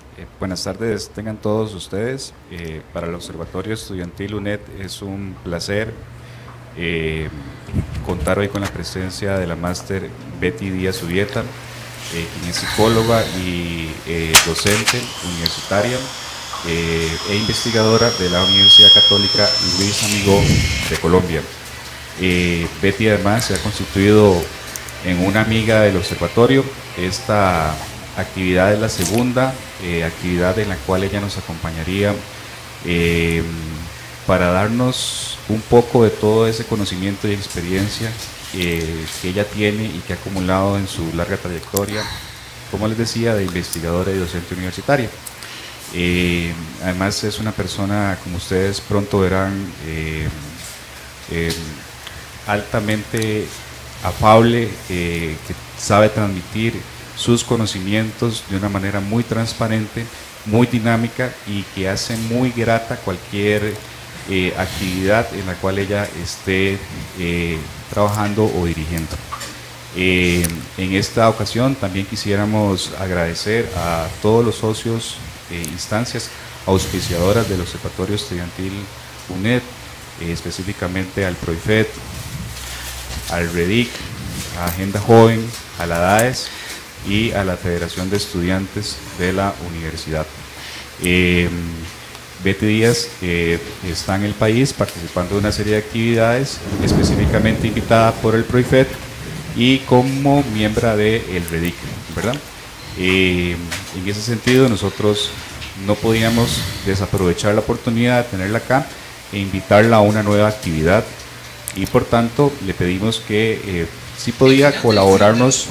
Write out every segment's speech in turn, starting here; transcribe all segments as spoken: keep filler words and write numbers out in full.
Eh, buenas tardes, tengan todos ustedes. Eh, para el Observatorio Estudiantil U N E D es un placer eh, contar hoy con la presencia de la máster Betty Díaz Ubieta, eh, quien es psicóloga y eh, docente universitaria eh, e investigadora de la Universidad Católica Luis Amigó de Colombia. Eh, Betty además se ha constituido en una amiga del observatorio. Esta actividad es la segunda eh, actividad en la cual ella nos acompañaría eh, para darnos un poco de todo ese conocimiento y experiencia eh, que ella tiene y que ha acumulado en su larga trayectoria, como les decía, de investigadora y docente universitaria. Eh, además es una persona, como ustedes pronto verán, eh, eh, altamente afable, eh, que sabe transmitir sus conocimientos de una manera muy transparente, muy dinámica y que hace muy grata cualquier eh, actividad en la cual ella esté eh, trabajando o dirigiendo. Eh, en esta ocasión también quisiéramos agradecer a todos los socios e eh, instancias auspiciadoras del Observatorio Estudiantil U N E D, eh, específicamente al PROIFET, al REDIC, a Agenda Joven, a la DAES y a la Federación de Estudiantes de la Universidad. Eh, Betty Díaz eh, está en el país participando de una serie de actividades, específicamente invitada por el PROIFET y como miembro del REDIC, ¿verdad? Eh, en ese sentido, nosotros no podíamos desaprovechar la oportunidad de tenerla acá e invitarla a una nueva actividad, y por tanto le pedimos que eh, si podía colaborarnos.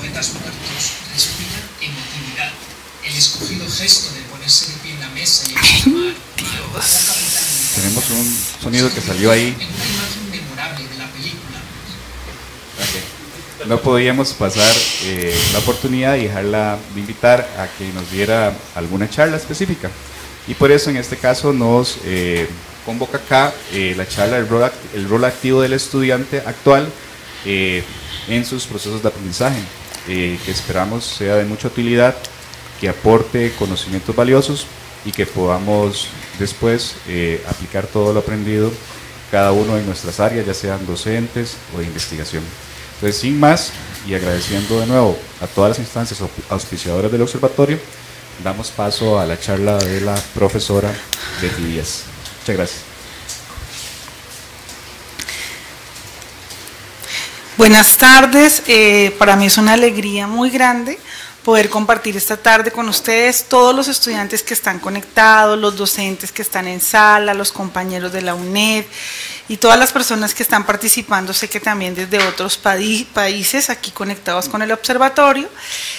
El escogido gesto de ponerse de pie en la mesa y exclamar, Dios. Tenemos un sonido que salió ahí. En una imagen memorable de la película. Okay. No podíamos pasar eh, la oportunidad y dejarla de invitar a que nos diera alguna charla específica. Y por eso en este caso nos eh, convoca acá eh, la charla el rol, el rol activo del estudiante actual eh, en sus procesos de aprendizaje, eh, que esperamos sea de mucha utilidad, que aporte conocimientos valiosos y que podamos después eh, aplicar todo lo aprendido cada uno en nuestras áreas, ya sean docentes o de investigación. Entonces, sin más, y agradeciendo de nuevo a todas las instancias auspiciadoras del observatorio, damos paso a la charla de la profesora Betty Díaz. Muchas gracias. Buenas tardes, eh, para mí es una alegría muy grande poder compartir esta tarde con ustedes, todos los estudiantes que están conectados, los docentes que están en sala, los compañeros de la U N E D y todas las personas que están participando, sé que también desde otros países aquí conectados con el observatorio.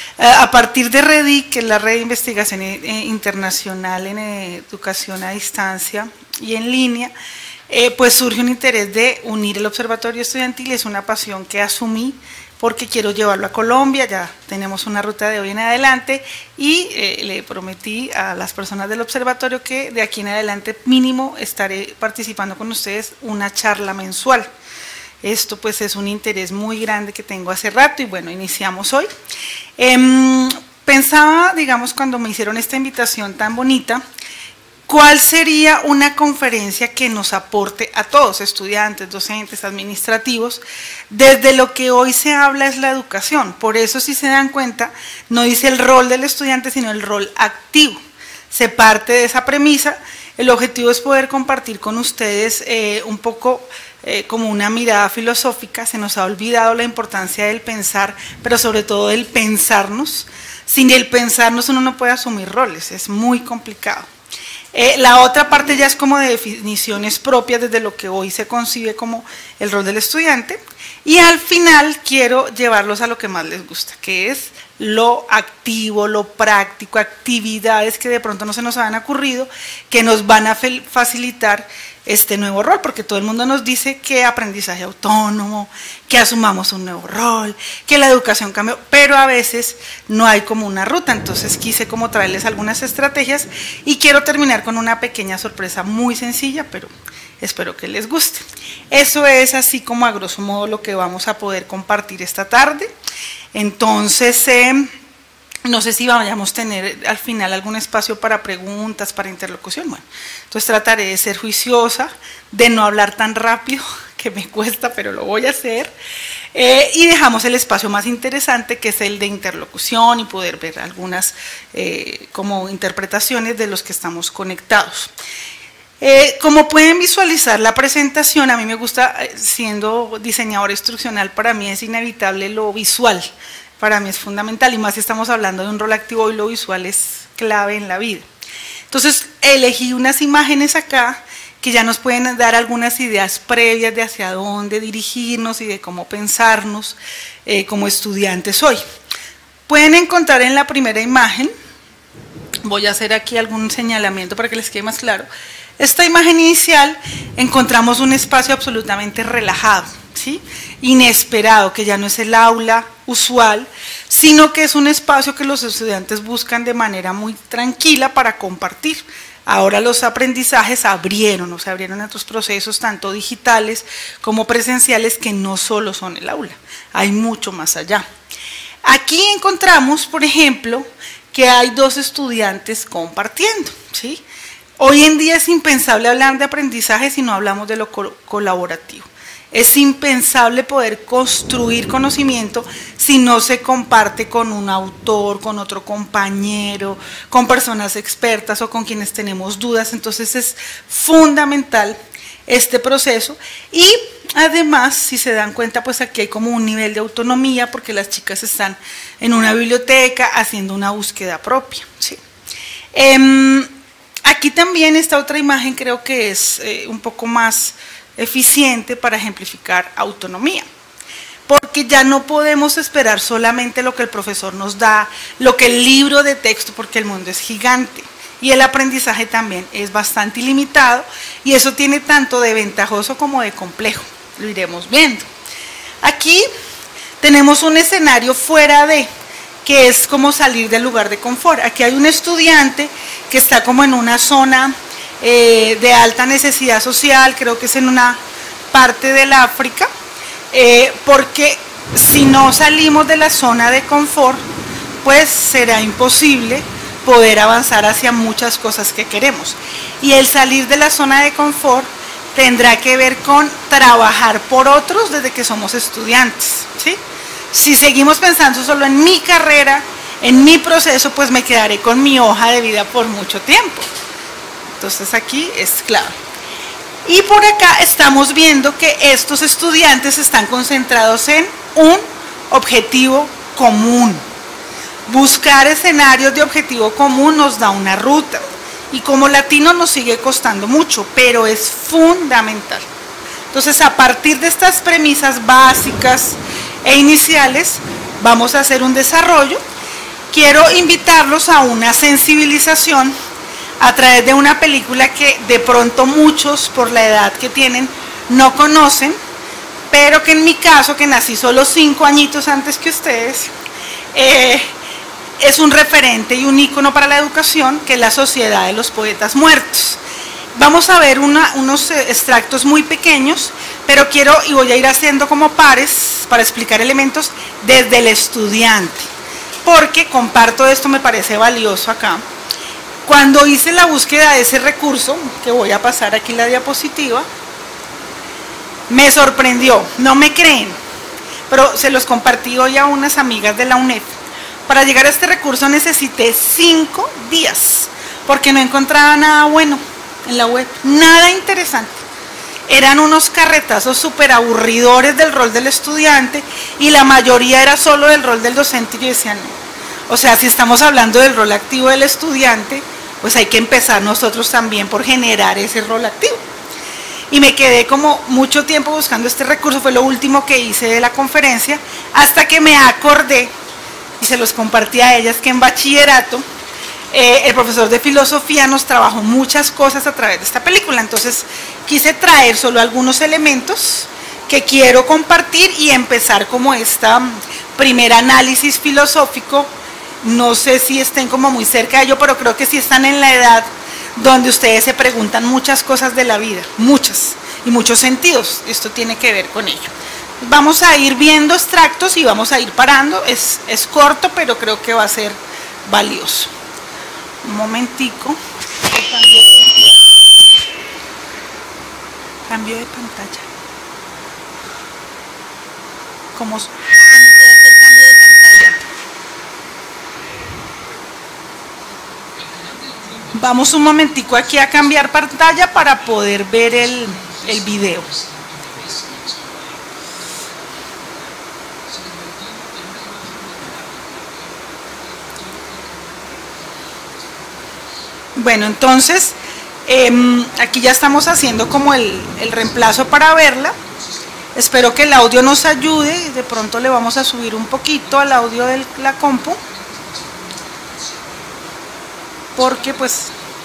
A partir de REDIC, que es la Red de Investigación Internacional en Educación a Distancia y en Línea, eh, pues surge un interés de unir el observatorio estudiantil. Es una pasión que asumí porque quiero llevarlo a Colombia. Ya tenemos una ruta de hoy en adelante y eh, le prometí a las personas del observatorio que de aquí en adelante mínimo estaré participando con ustedes una charla mensual. Esto pues es un interés muy grande que tengo hace rato y bueno, iniciamos hoy. Eh, pensaba, digamos, cuando me hicieron esta invitación tan bonita, ¿cuál sería una conferencia que nos aporte a todos, estudiantes, docentes, administrativos? Desde lo que hoy se habla es la educación. Por eso, si se dan cuenta, no dice el rol del estudiante, sino el rol activo. Se parte de esa premisa. El objetivo es poder compartir con ustedes eh, un poco eh, como una mirada filosófica. Se nos ha olvidado la importancia del pensar, pero sobre todo del pensarnos. Sin el pensarnos uno no puede asumir roles, es muy complicado. Eh, la otra parte ya es como de definiciones propias desde lo que hoy se concibe como el rol del estudiante, y al final quiero llevarlos a lo que más les gusta, que es lo activo, lo práctico, actividades que de pronto no se nos han ocurrido, que nos van a facilitar este nuevo rol, porque todo el mundo nos dice que aprendizaje autónomo, que asumamos un nuevo rol, que la educación cambió, pero a veces no hay como una ruta. Entonces quise como traerles algunas estrategias y quiero terminar con una pequeña sorpresa muy sencilla, pero espero que les guste. Eso es así como a grosso modo lo que vamos a poder compartir esta tarde. Entonces, eh, No sé si vayamos a tener al final algún espacio para preguntas, para interlocución. Bueno, entonces trataré de ser juiciosa, de no hablar tan rápido, que me cuesta, pero lo voy a hacer. Eh, y dejamos el espacio más interesante, que es el de interlocución y poder ver algunas eh, como interpretaciones de los que estamos conectados. Eh, como pueden visualizar la presentación, a mí me gusta, siendo diseñadora instruccional, para mí es inevitable lo visual. Para mí es fundamental, y más si estamos hablando de un rol activo, y lo visual es clave en la vida. Entonces, elegí unas imágenes acá que ya nos pueden dar algunas ideas previas de hacia dónde dirigirnos y de cómo pensarnos eh, como estudiantes hoy. Pueden encontrar en la primera imagen, voy a hacer aquí algún señalamiento para que les quede más claro. Esta imagen inicial, encontramos un espacio absolutamente relajado, ¿sí? Inesperado, que ya no es el aula usual, sino que es un espacio que los estudiantes buscan de manera muy tranquila para compartir. Ahora los aprendizajes abrieron, o sea, abrieron otros procesos, tanto digitales como presenciales, que no solo son el aula, hay mucho más allá. Aquí encontramos, por ejemplo, que hay dos estudiantes compartiendo, ¿sí? Hoy en día es impensable hablar de aprendizaje si no hablamos de lo colaborativo. Es impensable poder construir conocimiento si no se comparte con un autor, con otro compañero, con personas expertas o con quienes tenemos dudas. Entonces es fundamental este proceso, y además, si se dan cuenta, pues aquí hay como un nivel de autonomía, porque las chicas están en una biblioteca haciendo una búsqueda propia, ¿sí? Eh, aquí también esta otra imagen creo que es eh, un poco más eficiente para ejemplificar autonomía, porque ya no podemos esperar solamente lo que el profesor nos da, lo que el libro de texto, porque el mundo es gigante y el aprendizaje también es bastante ilimitado, y eso tiene tanto de ventajoso como de complejo, lo iremos viendo. Aquí tenemos un escenario fuera de, que es como salir del lugar de confort. Aquí hay un estudiante que está como en una zona Eh, de alta necesidad social, creo que es en una parte del África, eh, porque si no salimos de la zona de confort, pues será imposible poder avanzar hacia muchas cosas que queremos. Y el salir de la zona de confort tendrá que ver con trabajar por otros desde que somos estudiantes, ¿sí? Si seguimos pensando solo en mi carrera, en mi proceso, pues me quedaré con mi hoja de vida por mucho tiempo. Entonces aquí es clave. Y por acá estamos viendo que estos estudiantes están concentrados en un objetivo común. Buscar escenarios de objetivo común nos da una ruta, y como latinos nos sigue costando mucho, pero es fundamental. Entonces, a partir de estas premisas básicas e iniciales, vamos a hacer un desarrollo. Quiero invitarlos a una sensibilización a través de una película que de pronto muchos, por la edad que tienen, no conocen, pero que en mi caso, que nací solo cinco añitos antes que ustedes, eh, es un referente y un ícono para la educación, que es La Sociedad de los Poetas Muertos. Vamos a ver una, unos extractos muy pequeños, pero quiero, y voy a ir haciendo como pares, para explicar elementos desde el estudiante, porque comparto esto, me parece valioso acá. Cuando hice la búsqueda de ese recurso, que voy a pasar aquí la diapositiva, me sorprendió, no me creen, pero se los compartí hoy a unas amigas de la UNED. Para llegar a este recurso necesité cinco días, porque no encontraba nada bueno en la web, nada interesante. Eran unos carretazos súper aburridores del rol del estudiante, y la mayoría era solo del rol del docente, y yo decía, no. O sea, si estamos hablando del rol activo del estudiante, pues hay que empezar nosotros también por generar ese rol activo. Y me quedé como mucho tiempo buscando este recurso, fue lo último que hice de la conferencia, hasta que me acordé, y se los compartí a ellas, que en bachillerato eh, el profesor de filosofía nos trabajó muchas cosas a través de esta película. Entonces quise traer solo algunos elementos que quiero compartir y empezar como este primer análisis filosófico. No sé si estén como muy cerca de ello, pero creo que sí están en la edad donde ustedes se preguntan muchas cosas de la vida, muchas, y muchos sentidos. Esto tiene que ver con ello. Vamos a ir viendo extractos y vamos a ir parando. Es, es corto, pero creo que va a ser valioso. Un momentico. Cambio de pantalla. ¿Cómo, cómo puedo hacer cambio de pantalla? Vamos un momentico aquí a cambiar pantalla para poder ver el, el video. Bueno, entonces eh, aquí ya estamos haciendo como el, el reemplazo para verla. Espero que el audio nos ayude. De pronto le vamos a subir un poquito al audio de la compu, porque pues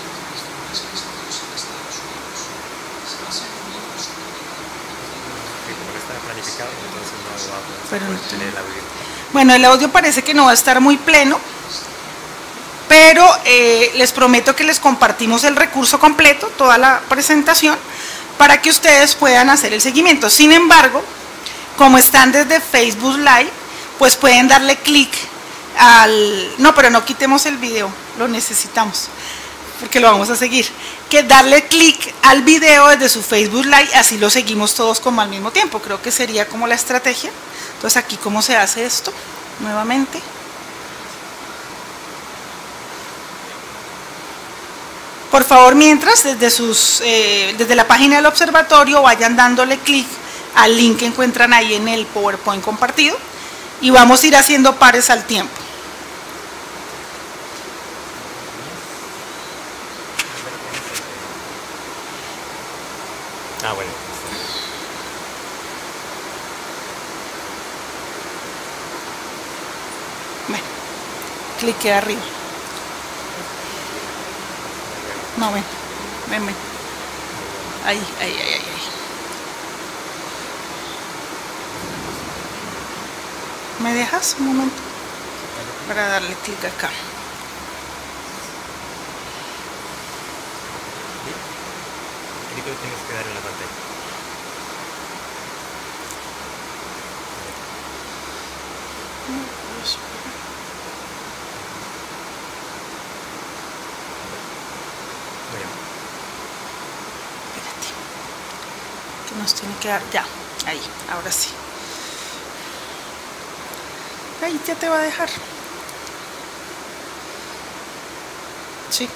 pero no tiene el audio. Bueno, el audio parece que no va a estar muy pleno, pero eh, les prometo que les compartimos el recurso completo, toda la presentación, para que ustedes puedan hacer el seguimiento. Sin embargo, como están desde Facebook Live, pues pueden darle clic al... No, pero no quitemos el video, lo necesitamos, porque lo vamos a seguir. Que darle clic al video desde su Facebook Live, así lo seguimos todos como al mismo tiempo. Creo que sería como la estrategia. Entonces aquí, ¿cómo se hace esto? Nuevamente. Por favor, mientras, desde, sus, eh, desde la página del observatorio, vayan dándole clic al link que encuentran ahí en el PowerPoint compartido, y vamos a ir haciendo pares al tiempo. Ah, bueno. Bueno, clique arriba. No, ven, ven, ven. Ahí, ahí, ahí, ahí, ahí. ¿Me dejas un momento para darle clic acá? Clic lo tienes que dar en la pantalla. Espérate, que nos tiene que dar, ya, ahí, ahora sí. Ahí ya te va a dejar. Sí.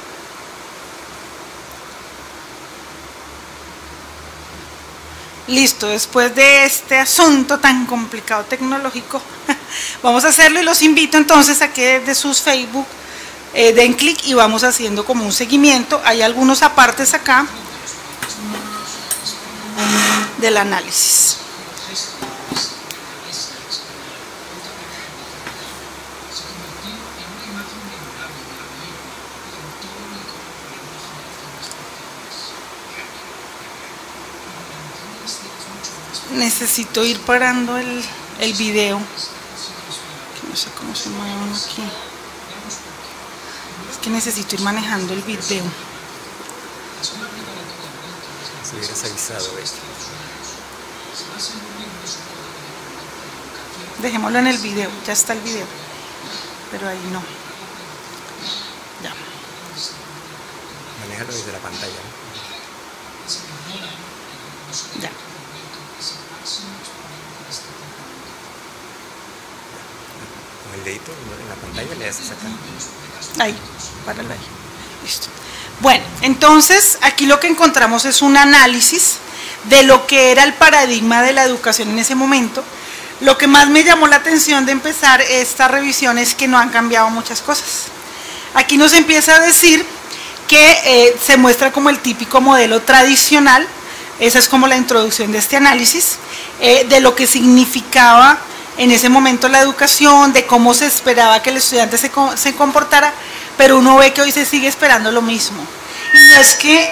Listo, después de este asunto tan complicado tecnológico, vamos a hacerlo, y los invito entonces a que desde sus Facebook eh, den clic y vamos haciendo como un seguimiento. Hay algunos apartes acá del análisis. Necesito ir parando el, el video, que no sé cómo se mueve uno aquí. Es que necesito ir manejando el video. Si hubieras avisado, ¿ves? Dejémoslo en el video, ya está el video, pero ahí no. Ya. Manéjalo desde la pantalla, ¿no? Ya. Con el dedito en la pantalla le haces acá. Ahí, páralo ahí. Listo. Bueno, entonces aquí lo que encontramos es un análisis de lo que era el paradigma de la educación en ese momento. Lo que más me llamó la atención de empezar esta revisión es que no han cambiado muchas cosas. Aquí nos empieza a decir que eh, se muestra como el típico modelo tradicional. Esa es como la introducción de este análisis, eh, de lo que significaba en ese momento la educación, de cómo se esperaba que el estudiante se, se comportara, pero uno ve que hoy se sigue esperando lo mismo. Y no es que,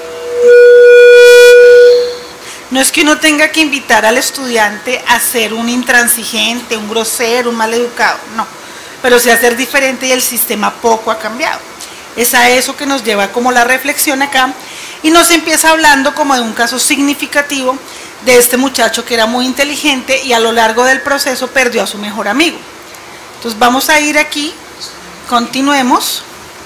no es que uno tenga que invitar al estudiante a ser un intransigente, un grosero, un maleducado, no, pero sí a ser diferente, y el sistema poco ha cambiado. Es a eso que nos lleva como la reflexión acá, y nos empieza hablando como de un caso significativo de este muchacho que era muy inteligente y a lo largo del proceso perdió a su mejor amigo. Entonces vamos a ir aquí Continuemos.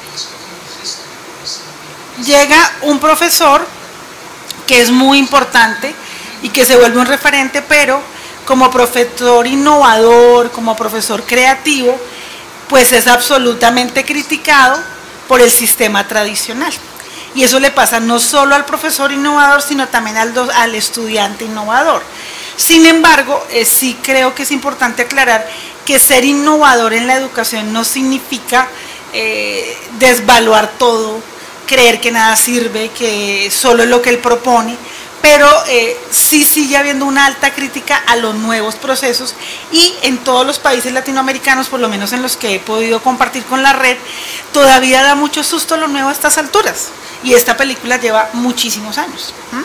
Llega un profesor que es muy importante y que se vuelve un referente, pero como profesor innovador, como profesor creativo, pues es absolutamente criticado por el sistema tradicional. Y eso le pasa no solo al profesor innovador, sino también al, do, al estudiante innovador. Sin embargo, eh, sí creo que es importante aclarar que ser innovador en la educación no significa eh, desvaluar todo, creer que nada sirve, que solo es lo que él propone, pero eh, sí sigue habiendo una alta crítica a los nuevos procesos, y en todos los países latinoamericanos, por lo menos en los que he podido compartir con la red, todavía da mucho susto lo nuevo a estas alturas, y esta película lleva muchísimos años. ¿Mm?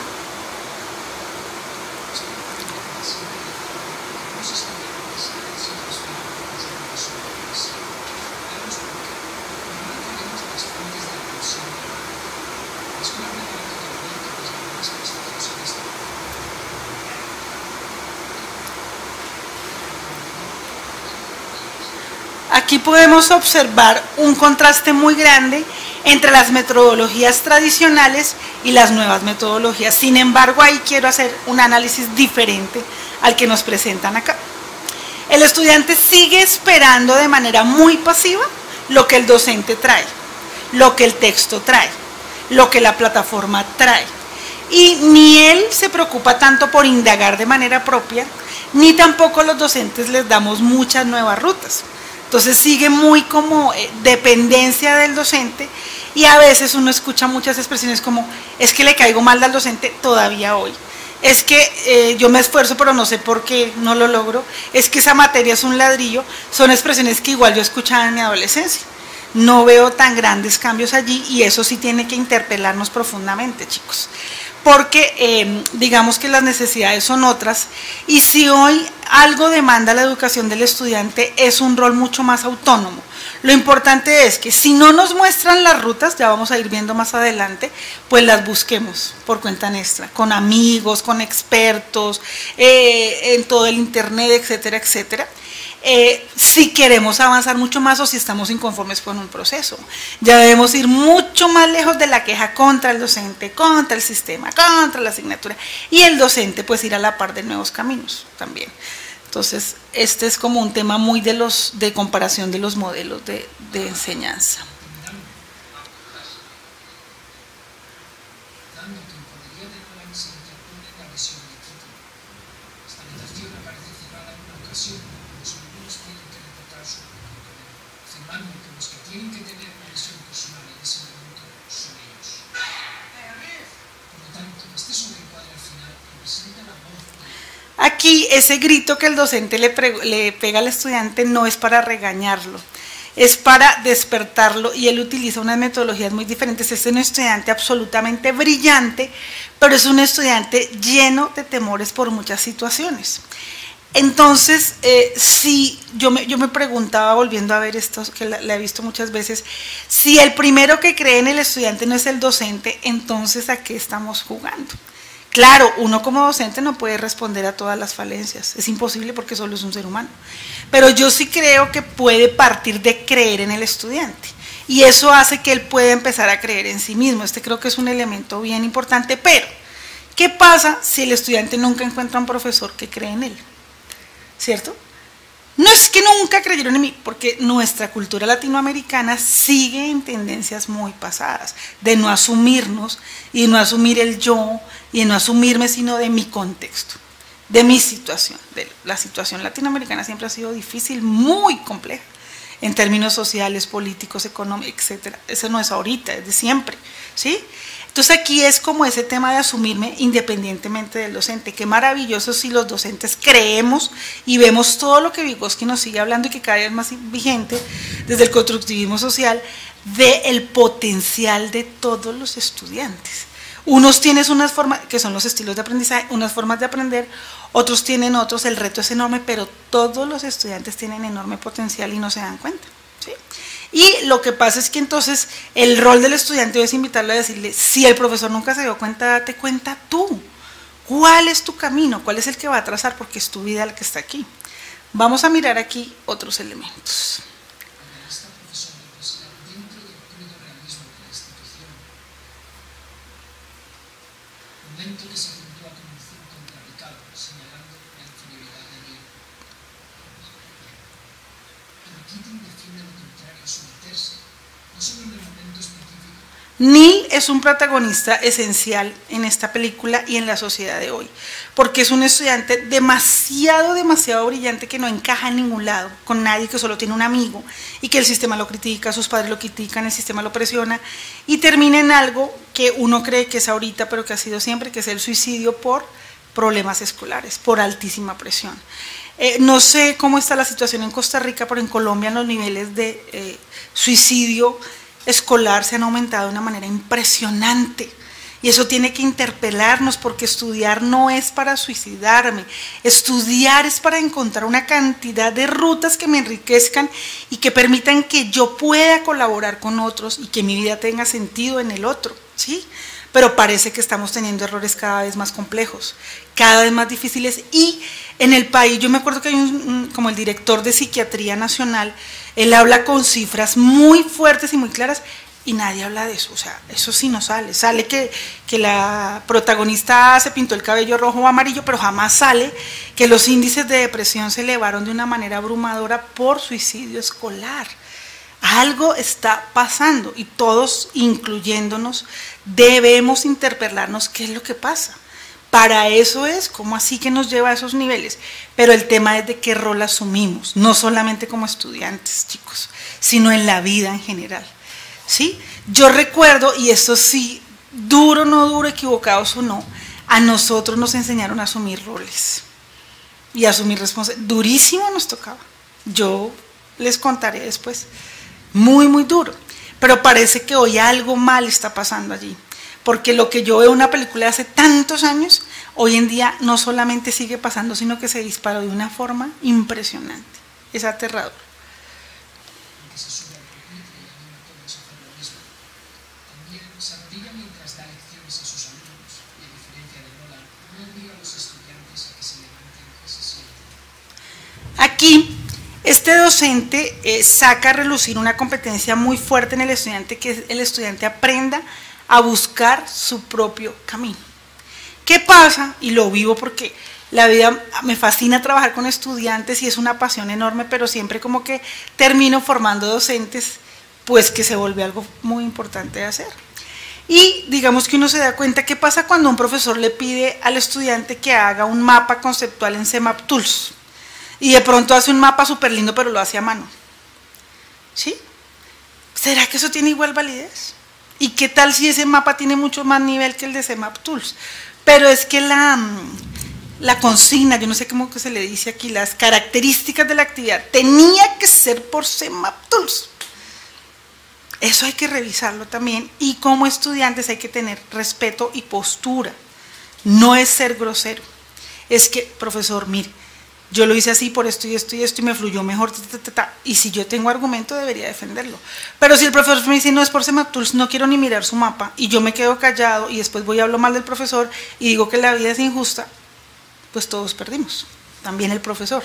Aquí podemos observar un contraste muy grande entre las metodologías tradicionales y las nuevas metodologías. Sin embargo, ahí quiero hacer un análisis diferente al que nos presentan acá. El estudiante sigue esperando de manera muy pasiva lo que el docente trae, lo que el texto trae, lo que la plataforma trae. Y ni él se preocupa tanto por indagar de manera propia, ni tampoco los docentes les damos muchas nuevas rutas. Entonces sigue muy como eh, dependencia del docente, y a veces uno escucha muchas expresiones como: es que le caigo mal al docente todavía hoy, es que eh, yo me esfuerzo pero no sé por qué no lo logro, es que esa materia es un ladrillo. Son expresiones que igual yo escuchaba en mi adolescencia. No veo tan grandes cambios allí, y eso sí tiene que interpelarnos profundamente, chicos, porque eh, digamos que las necesidades son otras, y si hoy algo demanda la educación del estudiante es un rol mucho más autónomo. Lo importante es que si no nos muestran las rutas, ya vamos a ir viendo más adelante, pues las busquemos por cuenta nuestra, con amigos, con expertos, eh, en todo el internet, etcétera, etcétera. Eh, si queremos avanzar mucho más, o si estamos inconformes con un proceso, ya debemos ir mucho más lejos de la queja contra el docente, contra el sistema, contra la asignatura, y el docente pues ir a la par de nuevos caminos también. Entonces este es como un tema muy de los de comparación de los modelos de, de enseñanza. Aquí ese grito que el docente le, le pega al estudiante no es para regañarlo, es para despertarlo, y él utiliza unas metodologías muy diferentes. Este es un estudiante absolutamente brillante, pero es un estudiante lleno de temores por muchas situaciones. Entonces, eh, si yo me, yo me preguntaba, volviendo a ver esto, que la, la he visto muchas veces, si el primero que cree en el estudiante no es el docente, entonces ¿a qué estamos jugando? Claro, uno como docente no puede responder a todas las falencias, es imposible porque solo es un ser humano, pero yo sí creo que puede partir de creer en el estudiante, y eso hace que él pueda empezar a creer en sí mismo. Este creo que es un elemento bien importante. Pero ¿qué pasa si el estudiante nunca encuentra un profesor que cree en él? ¿Cierto? No es que nunca creyeron en mí, porque nuestra cultura latinoamericana sigue en tendencias muy pasadas, de no asumirnos, y no asumir el yo, y no asumirme sino de mi contexto, de mi situación. De la situación latinoamericana siempre ha sido difícil, muy compleja, en términos sociales, políticos, económicos, etcétera. Eso no es ahorita, es de siempre, ¿sí? Entonces aquí es como ese tema de asumirme independientemente del docente. Qué maravilloso si los docentes creemos y vemos todo lo que Vygotsky nos sigue hablando, y que cada vez es más vigente desde el constructivismo social, del potencial de todos los estudiantes. Unos tienen unas formas, que son los estilos de aprendizaje, unas formas de aprender, otros tienen otros, el reto es enorme, pero todos los estudiantes tienen enorme potencial y no se dan cuenta, ¿sí? Y lo que pasa es que entonces el rol del estudiante es invitarlo a decirle: si el profesor nunca se dio cuenta, date cuenta tú. ¿Cuál es tu camino? ¿Cuál es el que va a trazar? Porque es tu vida la que está aquí. Vamos a mirar aquí otros elementos. Analista, profesor de Es un elemento específico. Neil es un protagonista esencial en esta película y en la sociedad de hoy, porque es un estudiante demasiado, demasiado brillante que no encaja en ningún lado, con nadie, que solo tiene un amigo y que el sistema lo critica, sus padres lo critican, el sistema lo presiona y termina en algo que uno cree que es ahorita, pero que ha sido siempre, que es el suicidio por problemas escolares, por altísima presión. Eh, no sé cómo está la situación en Costa Rica, pero en Colombia los niveles de eh, suicidio escolar se han aumentado de una manera impresionante y eso tiene que interpelarnos, porque estudiar no es para suicidarme, estudiar es para encontrar una cantidad de rutas que me enriquezcan y que permitan que yo pueda colaborar con otros y que mi vida tenga sentido en el otro, ¿sí? Pero parece que estamos teniendo errores cada vez más complejos, cada vez más difíciles, y en el país, yo me acuerdo que hay un, como el director de Psiquiatría Nacional, él habla con cifras muy fuertes y muy claras, y nadie habla de eso, o sea, eso sí no sale, sale que, que la protagonista se pintó el cabello rojo o amarillo, pero jamás sale que los índices de depresión se elevaron de una manera abrumadora por suicidio escolar. Algo está pasando y todos, incluyéndonos, debemos interpelarnos qué es lo que pasa. Para eso es, ¿cómo así que nos lleva a esos niveles? Pero el tema es de qué rol asumimos, no solamente como estudiantes, chicos, sino en la vida en general, ¿sí? Yo recuerdo, y esto sí, duro, no duro, equivocados o no, a nosotros nos enseñaron a asumir roles y a asumir responsabilidades. Durísimo nos tocaba, yo les contaré después. Muy, muy duro, pero parece que hoy algo mal está pasando allí, porque lo que yo veo en una película de hace tantos años, hoy en día no solamente sigue pasando, sino que se disparó de una forma impresionante, es aterrador. Porque se sube al pupitre y anima a todos a hacer lo mismo. También se arrodilla mientras da lecciones a sus alumnos, y a diferencia de Nolan, no obliga a los estudiantes a que se levanten y se sienten. Aquí este docente eh, saca a relucir una competencia muy fuerte en el estudiante, que es el estudiante aprenda a buscar su propio camino. ¿Qué pasa? Y lo vivo porque la vida me fascina trabajar con estudiantes y es una pasión enorme, pero siempre como que termino formando docentes, pues que se vuelve algo muy importante de hacer. Y digamos que uno se da cuenta qué pasa cuando un profesor le pide al estudiante que haga un mapa conceptual en CMapTools. Y de pronto hace un mapa súper lindo, pero lo hace a mano. ¿Sí? ¿Será que eso tiene igual validez? ¿Y qué tal si ese mapa tiene mucho más nivel que el de CMapTools? Pero es que la, la consigna, yo no sé cómo que se le dice aquí, las características de la actividad, tenía que ser por CMapTools. Eso hay que revisarlo también, y como estudiantes hay que tener respeto y postura. No es ser grosero. Es que, profesor, mire, yo lo hice así por esto y esto y esto y me fluyó mejor, ta, ta, ta, ta, y si yo tengo argumento debería defenderlo. Pero si el profesor me dice no es por CMapTools, no quiero ni mirar su mapa, y yo me quedo callado y después voy a hablar mal del profesor y digo que la vida es injusta, pues todos perdimos, también el profesor.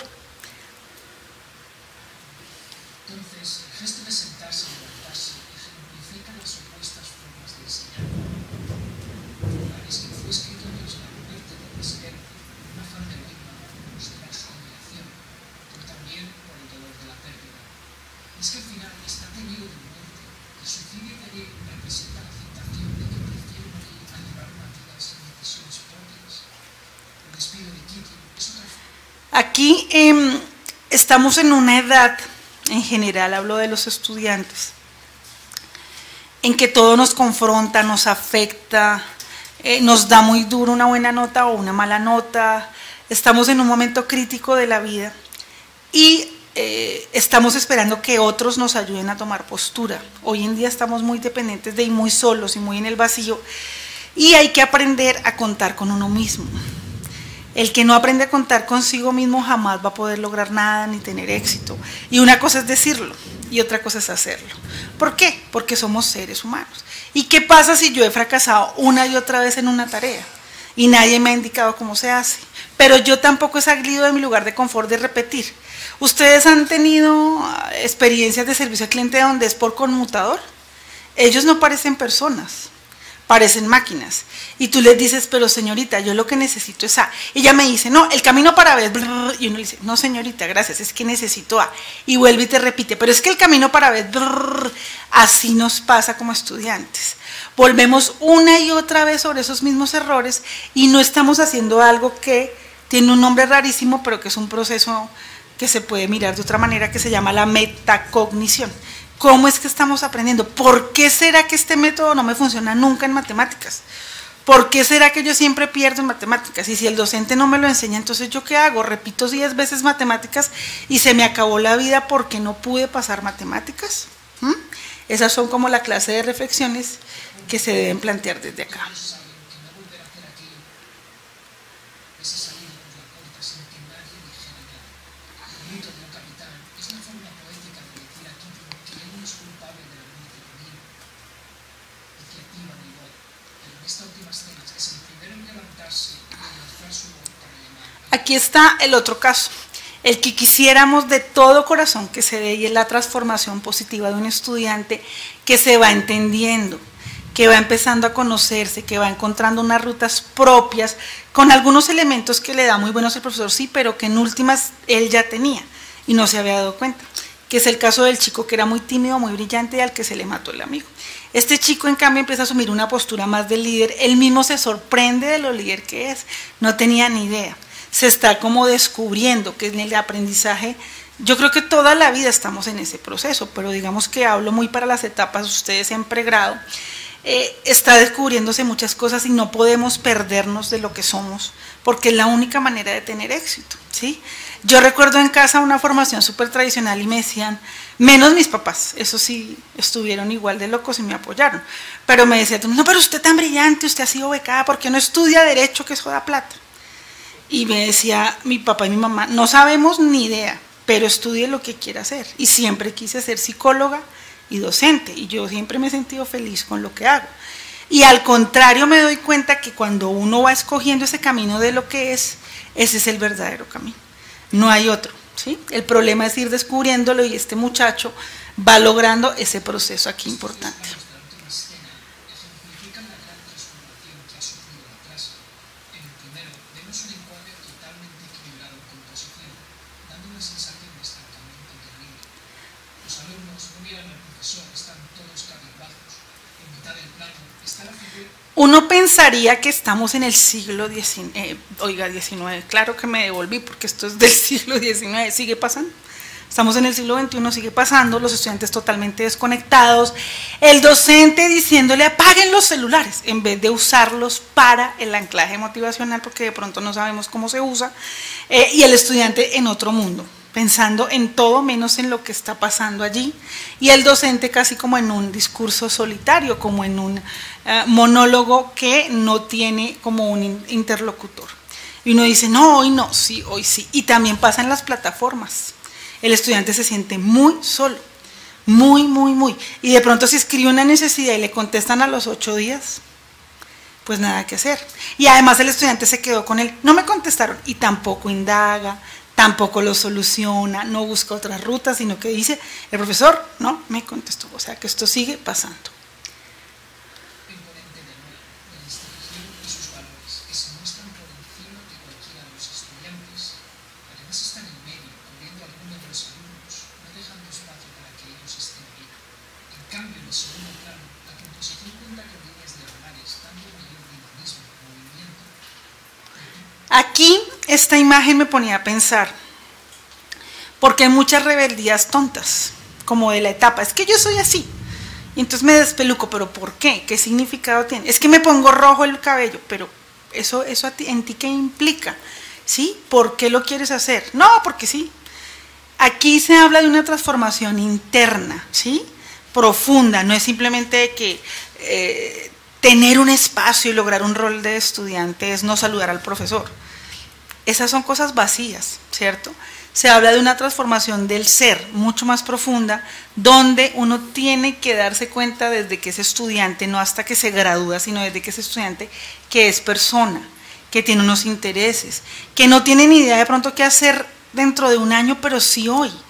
Entonces, el gesto de sentarse y levantarse ejemplifica las opuestas formas de enseñar. Es que fue escrito tras la muerte de Descartes, una afán de ritmo, buscar su combinación, pero también por el dolor de la pérdida. Es que al final está teñido de muerte. El suicidio de Ariel representa la aceptación de que prefiere morir a llevar una vida sin decisiones propias. El despido de Kitty es otra forma. Aquí eh, estamos en una edad, en general hablo de los estudiantes, en que todo nos confronta, nos afecta, eh, nos da muy duro una buena nota o una mala nota, estamos en un momento crítico de la vida y eh, estamos esperando que otros nos ayuden a tomar postura. Hoy en día estamos muy dependientes de y muy solos y muy en el vacío, y hay que aprender a contar con uno mismo. El que no aprende a contar consigo mismo jamás va a poder lograr nada ni tener éxito. Y una cosa es decirlo y otra cosa es hacerlo. ¿Por qué? Porque somos seres humanos. ¿Y qué pasa si yo he fracasado una y otra vez en una tarea y nadie me ha indicado cómo se hace? Pero yo tampoco he salido de mi lugar de confort de repetir. ¿Ustedes han tenido experiencias de servicio al cliente donde es por conmutador? Ellos no parecen personas. parecen máquinas. Y tú les dices, pero señorita, yo lo que necesito es A. Y ella me dice, no, el camino para B es brrr. Y uno le dice, no señorita, gracias, es que necesito A. Y vuelve y te repite, pero es que el camino para B es brrr. Así nos pasa como estudiantes. Volvemos una y otra vez sobre esos mismos errores y no estamos haciendo algo que tiene un nombre rarísimo, pero que es un proceso que se puede mirar de otra manera, que se llama la metacognición. ¿Cómo es que estamos aprendiendo? ¿Por qué será que este método no me funciona nunca en matemáticas? ¿Por qué será que yo siempre pierdo en matemáticas? Y si el docente no me lo enseña, entonces ¿yo qué hago? Repito diez veces matemáticas y se me acabó la vida porque no pude pasar matemáticas. ¿Mm? Esas son como la clase de reflexiones que se deben plantear desde acá. Aquí está el otro caso, el que quisiéramos de todo corazón que se dé, y es la transformación positiva de un estudiante que se va entendiendo, que va empezando a conocerse, que va encontrando unas rutas propias, con algunos elementos que le da muy buenos el profesor, sí, pero que en últimas él ya tenía y no se había dado cuenta, que es el caso del chico que era muy tímido, muy brillante y al que se le mató el amigo. Este chico, en cambio, empieza a asumir una postura más de líder, él mismo se sorprende de lo líder que es, no tenía ni idea. Se está como descubriendo que en el aprendizaje, yo creo que toda la vida estamos en ese proceso, pero digamos que hablo muy para las etapas, ustedes en pregrado, eh, está descubriéndose muchas cosas y no podemos perdernos de lo que somos, porque es la única manera de tener éxito, ¿sí? Yo recuerdo en casa una formación súper tradicional y me decían, menos mis papás, eso sí, estuvieron igual de locos y me apoyaron, pero me decían, no, pero usted tan brillante, usted ha sido becada, ¿por qué no estudia Derecho que eso da plata? Y me decía mi papá y mi mamá, no sabemos ni idea, pero estudie lo que quiera hacer. Y siempre quise ser psicóloga y docente, y yo siempre me he sentido feliz con lo que hago. Y al contrario me doy cuenta que cuando uno va escogiendo ese camino de lo que es, ese es el verdadero camino, no hay otro, ¿sí? El problema es ir descubriéndolo y este muchacho va logrando ese proceso aquí importante. Uno pensaría que estamos en el siglo diecinueve, eh, oiga, diecinueve, claro que me devolví porque esto es del siglo diecinueve, sigue pasando. Estamos en el siglo veintiuno, sigue pasando, los estudiantes totalmente desconectados, el docente diciéndole apaguen los celulares en vez de usarlos para el anclaje motivacional, porque de pronto no sabemos cómo se usa, eh, y el estudiante en otro mundo, pensando en todo menos en lo que está pasando allí, y el docente casi como en un discurso solitario, como en un uh, monólogo que no tiene como un interlocutor. Y uno dice, no, hoy no, sí, hoy sí. Y también pasa en las plataformas. El estudiante se siente muy solo, muy, muy, muy. Y de pronto si escribe una necesidad y le contestan a los ocho días, pues nada que hacer. Y además el estudiante se quedó con él, no me contestaron, y tampoco indaga, tampoco lo soluciona, no busca otras rutas, sino que dice, el profesor no me contestó, o sea que esto sigue pasando. Aquí esta imagen me ponía a pensar, porque hay muchas rebeldías tontas, como de la etapa, es que yo soy así, y entonces me despeluco, pero ¿por qué? ¿Qué significado tiene? Es que me pongo rojo el cabello, pero ¿eso, eso a ti, en ti qué implica? ¿Sí? ¿Por qué lo quieres hacer? No, porque sí. Aquí se habla de una transformación interna, ¿sí? Profunda, no es simplemente que eh, tener un espacio y lograr un rol de estudiante es no saludar al profesor. Esas son cosas vacías, ¿cierto? Se habla de una transformación del ser mucho más profunda, donde uno tiene que darse cuenta desde que es estudiante, no hasta que se gradúa, sino desde que es estudiante, que es persona, que tiene unos intereses, que no tiene ni idea de pronto qué hacer dentro de un año, pero sí hoy,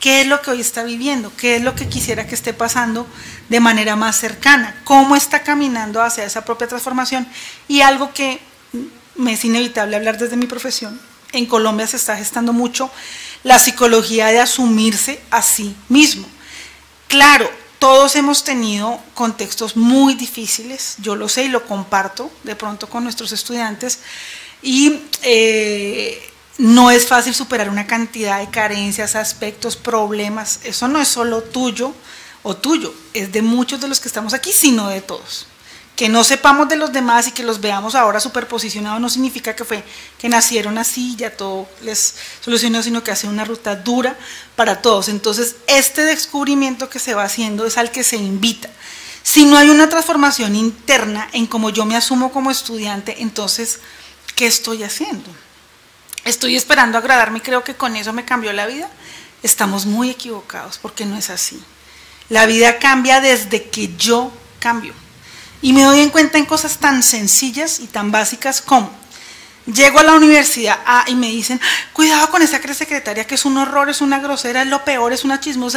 qué es lo que hoy está viviendo, qué es lo que quisiera que esté pasando de manera más cercana, cómo está caminando hacia esa propia transformación. Y algo que me es inevitable hablar desde mi profesión, en Colombia se está gestando mucho la psicología de asumirse a sí mismo. Claro, todos hemos tenido contextos muy difíciles, yo lo sé y lo comparto de pronto con nuestros estudiantes, y eh, no es fácil superar una cantidad de carencias, aspectos, problemas. Eso no es solo tuyo o tuyo, es de muchos de los que estamos aquí, sino de todos. Que no sepamos de los demás y que los veamos ahora superposicionados no significa que fue que nacieron así y ya todo les solucionó, sino que hace una ruta dura para todos. Entonces, este descubrimiento que se va haciendo es al que se invita. Si no hay una transformación interna en cómo yo me asumo como estudiante, entonces, ¿qué estoy haciendo? ¿Estoy esperando agradarme y creo que con eso me cambió la vida? Estamos muy equivocados porque no es así. La vida cambia desde que yo cambio. Y me doy en cuenta en cosas tan sencillas y tan básicas como, llego a la universidad A y me dicen, cuidado con esa secretaria que es un horror, es una grosera, es lo peor, es una chismosa,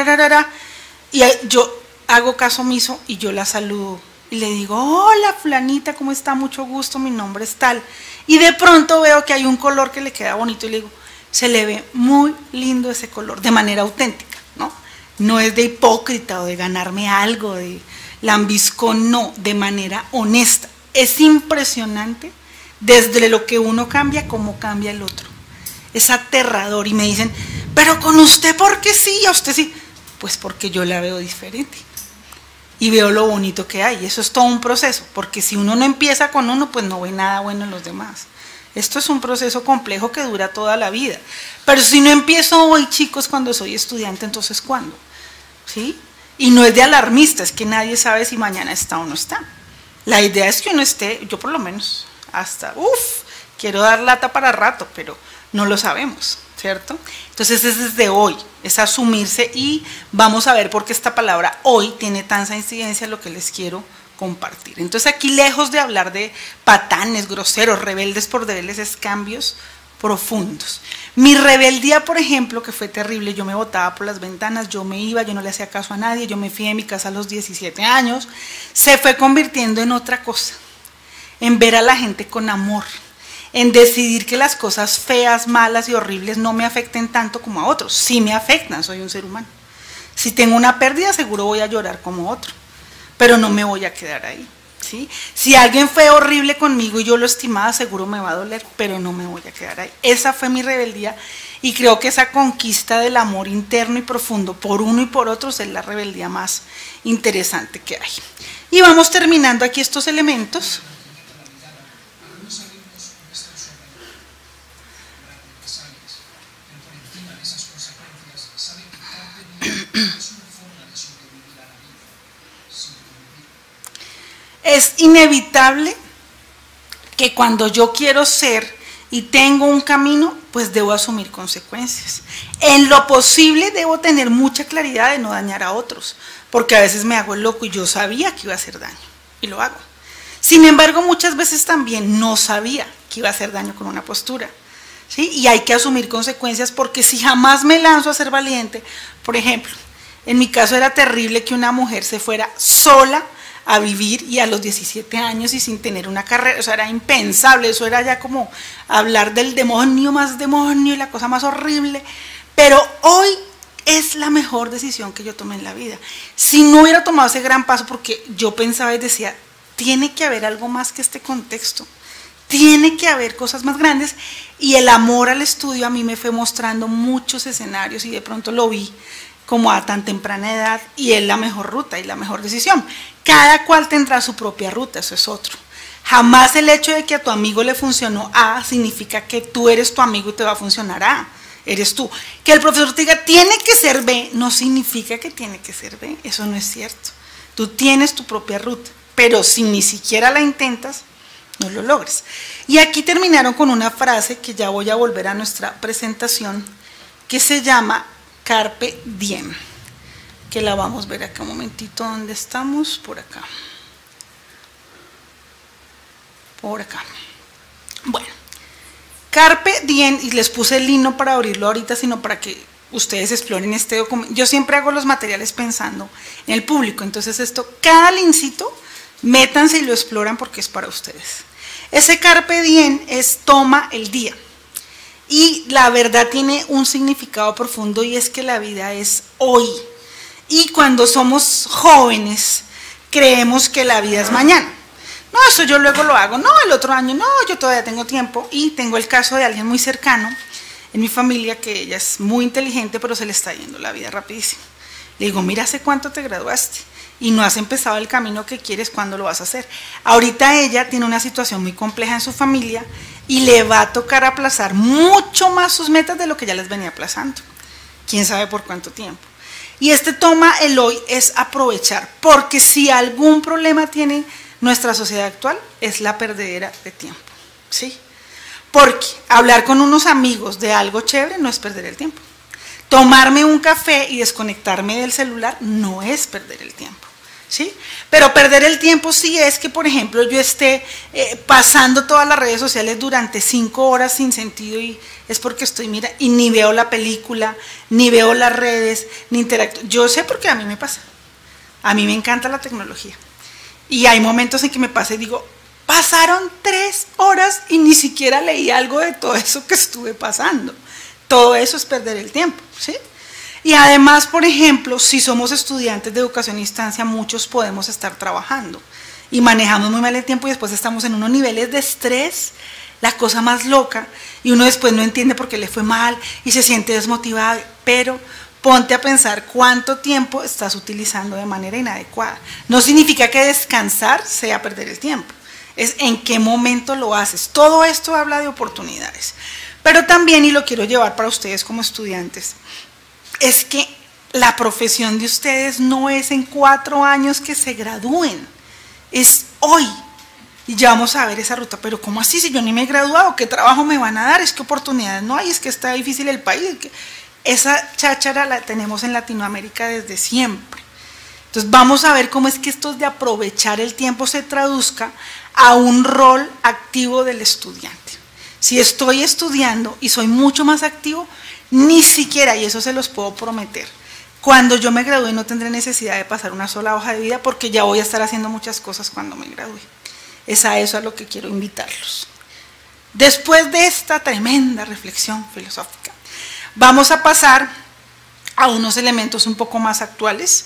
y yo hago caso omiso y yo la saludo y le digo, hola fulanita, ¿cómo está? Mucho gusto, mi nombre es tal. Y de pronto veo que hay un color que le queda bonito y le digo, se le ve muy lindo ese color, de manera auténtica, ¿no? No es de hipócrita o de ganarme algo, de lambiscón, no, de manera honesta. Es impresionante desde lo que uno cambia, cómo cambia el otro. Es aterrador y me dicen, pero con usted, ¿por qué sí? A usted sí. Pues porque yo la veo diferente y veo lo bonito que hay. Eso es todo un proceso, porque si uno no empieza con uno, pues no ve nada bueno en los demás. Esto es un proceso complejo que dura toda la vida. Pero si no empiezo hoy, chicos, cuando soy estudiante, entonces ¿cuándo? ¿Sí? Y no es de alarmista, es que nadie sabe si mañana está o no está. La idea es que uno esté, yo por lo menos, hasta, uff, quiero dar lata para rato, pero no lo sabemos, ¿cierto? Entonces es desde hoy, es asumirse y vamos a ver por qué esta palabra hoy tiene tanta incidencia en lo que les quiero compartir. Entonces aquí, lejos de hablar de patanes, groseros, rebeldes por deberes, es cambios profundos. Mi rebeldía, por ejemplo, que fue terrible, yo me botaba por las ventanas, yo me iba, yo no le hacía caso a nadie, yo me fui de mi casa a los diecisiete años, se fue convirtiendo en otra cosa, en ver a la gente con amor, en decidir que las cosas feas, malas y horribles no me afecten tanto como a otros. Sí me afectan, soy un ser humano. Si tengo una pérdida, seguro voy a llorar como otro, pero no me voy a quedar ahí. ¿Sí? Si alguien fue horrible conmigo y yo lo estimaba, seguro me va a doler, pero no me voy a quedar ahí. Esa fue mi rebeldía y creo que esa conquista del amor interno y profundo por uno y por otros es la rebeldía más interesante que hay. Y vamos terminando aquí estos elementos. Algunos alumnos muestran su habilidad necesarias, pero por encima de esas consecuencias saben que carpe diem es una forma de sobrevivir a la vida, sin convivir. Es inevitable que cuando yo quiero ser y tengo un camino, pues debo asumir consecuencias. En lo posible debo tener mucha claridad de no dañar a otros, porque a veces me hago el loco y yo sabía que iba a hacer daño, y lo hago. Sin embargo, muchas veces también no sabía que iba a hacer daño con una postura, ¿sí? Y hay que asumir consecuencias, porque si jamás me lanzo a ser valiente, por ejemplo, en mi caso era terrible que una mujer se fuera sola a vivir y a los diecisiete años y sin tener una carrera, o sea, era impensable, eso era ya como hablar del demonio más demonio y la cosa más horrible, pero hoy es la mejor decisión que yo tomé en la vida. Si no hubiera tomado ese gran paso, porque yo pensaba y decía, tiene que haber algo más que este contexto, tiene que haber cosas más grandes, y el amor al estudio a mí me fue mostrando muchos escenarios y de pronto lo vi como a tan temprana edad, y es la mejor ruta y la mejor decisión. Cada cual tendrá su propia ruta, eso es otro. Jamás el hecho de que a tu amigo le funcionó A significa que tú eres tu amigo y te va a funcionar A, eres tú. Que el profesor te diga, tiene que ser B, no significa que tiene que ser B, eso no es cierto. Tú tienes tu propia ruta, pero si ni siquiera la intentas, no lo logres. Y aquí terminaron con una frase que ya voy a volver a nuestra presentación, que se llama Carpe diem, que la vamos a ver acá un momentito. ¿Dónde estamos? Por acá. Por acá. Bueno, Carpe diem, y les puse el himno para abrirlo ahorita, sino para que ustedes exploren este documento. Yo siempre hago los materiales pensando en el público, entonces esto, cada lincito, métanse y lo exploran porque es para ustedes. Ese carpe diem es toma el día. Y la verdad tiene un significado profundo y es que la vida es hoy. Y cuando somos jóvenes, creemos que la vida es mañana. No, eso yo luego lo hago. No, el otro año, no, yo todavía tengo tiempo. Y tengo el caso de alguien muy cercano en mi familia, que ella es muy inteligente, pero se le está yendo la vida rapidísimo. Le digo, mira, ¿hace cuánto te graduaste? Y no has empezado el camino que quieres, ¿cuándo lo vas a hacer? Ahorita ella tiene una situación muy compleja en su familia y le va a tocar aplazar mucho más sus metas de lo que ya les venía aplazando. ¿Quién sabe por cuánto tiempo? Y este toma el hoy es aprovechar, porque si algún problema tiene nuestra sociedad actual, es la perdedera de tiempo, ¿sí? Porque hablar con unos amigos de algo chévere no es perder el tiempo. Tomarme un café y desconectarme del celular no es perder el tiempo, ¿sí? Pero perder el tiempo sí es que, por ejemplo, yo esté eh, pasando todas las redes sociales durante cinco horas sin sentido y es porque estoy, mira, y ni veo la película, ni veo las redes, ni interactúo. Yo sé porque a mí me pasa. A mí me encanta la tecnología. Y hay momentos en que me pasa y digo, pasaron tres horas y ni siquiera leí algo de todo eso que estuve pasando. Todo eso es perder el tiempo, ¿sí? Y además, por ejemplo, si somos estudiantes de educación a distancia, muchos podemos estar trabajando y manejamos muy mal el tiempo y después estamos en unos niveles de estrés, la cosa más loca, y uno después no entiende por qué le fue mal y se siente desmotivado, pero ponte a pensar cuánto tiempo estás utilizando de manera inadecuada. No significa que descansar sea perder el tiempo, es en qué momento lo haces. Todo esto habla de oportunidades. Pero también, y lo quiero llevar para ustedes como estudiantes, es que la profesión de ustedes no es en cuatro años que se gradúen, es hoy. Y ya vamos a ver esa ruta, pero ¿cómo así? Si yo ni me he graduado, ¿qué trabajo me van a dar? Es que oportunidades no hay, es que está difícil el país. Esa cháchara la tenemos en Latinoamérica desde siempre. Entonces vamos a ver cómo es que esto de aprovechar el tiempo se traduzca a un rol activo del estudiante. Si estoy estudiando y soy mucho más activo, ni siquiera, y eso se los puedo prometer, cuando yo me gradúe no tendré necesidad de pasar una sola hoja de vida porque ya voy a estar haciendo muchas cosas cuando me gradúe. Es a eso a lo que quiero invitarlos. Después de esta tremenda reflexión filosófica, vamos a pasar a unos elementos un poco más actuales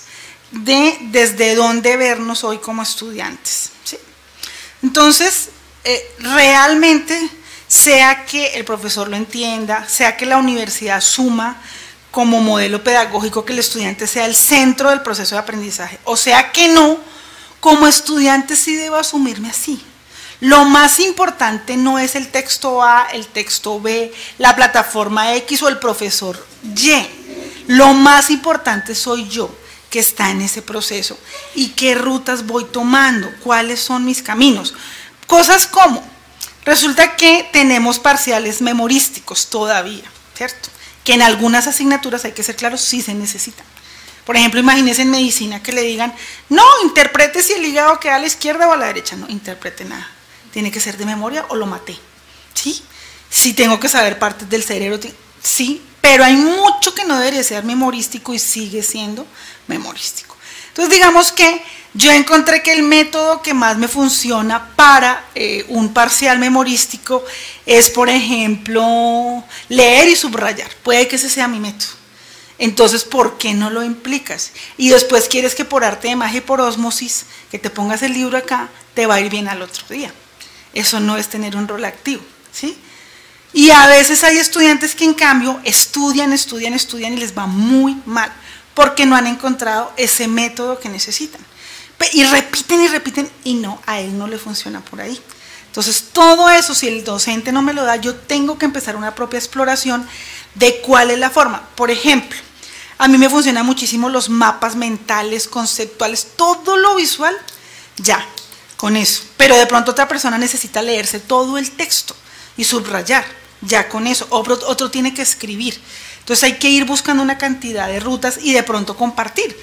de desde dónde vernos hoy como estudiantes, ¿sí? Entonces, eh, realmente, sea que el profesor lo entienda, sea que la universidad asuma como modelo pedagógico que el estudiante sea el centro del proceso de aprendizaje, o sea que no, como estudiante sí debo asumirme así. Lo más importante no es el texto A, el texto B, la plataforma X o el profesor Y. Lo más importante soy yo, que está en ese proceso, y qué rutas voy tomando, cuáles son mis caminos. Cosas como, resulta que tenemos parciales memorísticos todavía, ¿cierto? Que en algunas asignaturas, hay que ser claros, sí se necesitan. Por ejemplo, imagínense en medicina que le digan, no, interprete si el hígado queda a la izquierda o a la derecha. No, interprete nada. Tiene que ser de memoria o lo maté, ¿sí? Sí tengo que saber partes del cerebro, sí, pero hay mucho que no debería ser memorístico y sigue siendo memorístico. Entonces, digamos que yo encontré que el método que más me funciona para eh, un parcial memorístico es, por ejemplo, leer y subrayar. Puede que ese sea mi método. Entonces, ¿por qué no lo implicas? Y después quieres que por arte de magia y por ósmosis, que te pongas el libro acá, te va a ir bien al otro día. Eso no es tener un rol activo, ¿sí? Y a veces hay estudiantes que en cambio estudian, estudian, estudian y les va muy mal, porque no han encontrado ese método que necesitan. Y repiten y repiten y no, a él no le funciona por ahí. Entonces todo eso, si el docente no me lo da, yo tengo que empezar una propia exploración de cuál es la forma. Por ejemplo, a mí me funcionan muchísimo los mapas mentales, conceptuales, todo lo visual, ya, con eso. Pero de pronto otra persona necesita leerse todo el texto y subrayar, ya con eso. Otro, otro tiene que escribir. Entonces hay que ir buscando una cantidad de rutas y de pronto compartir.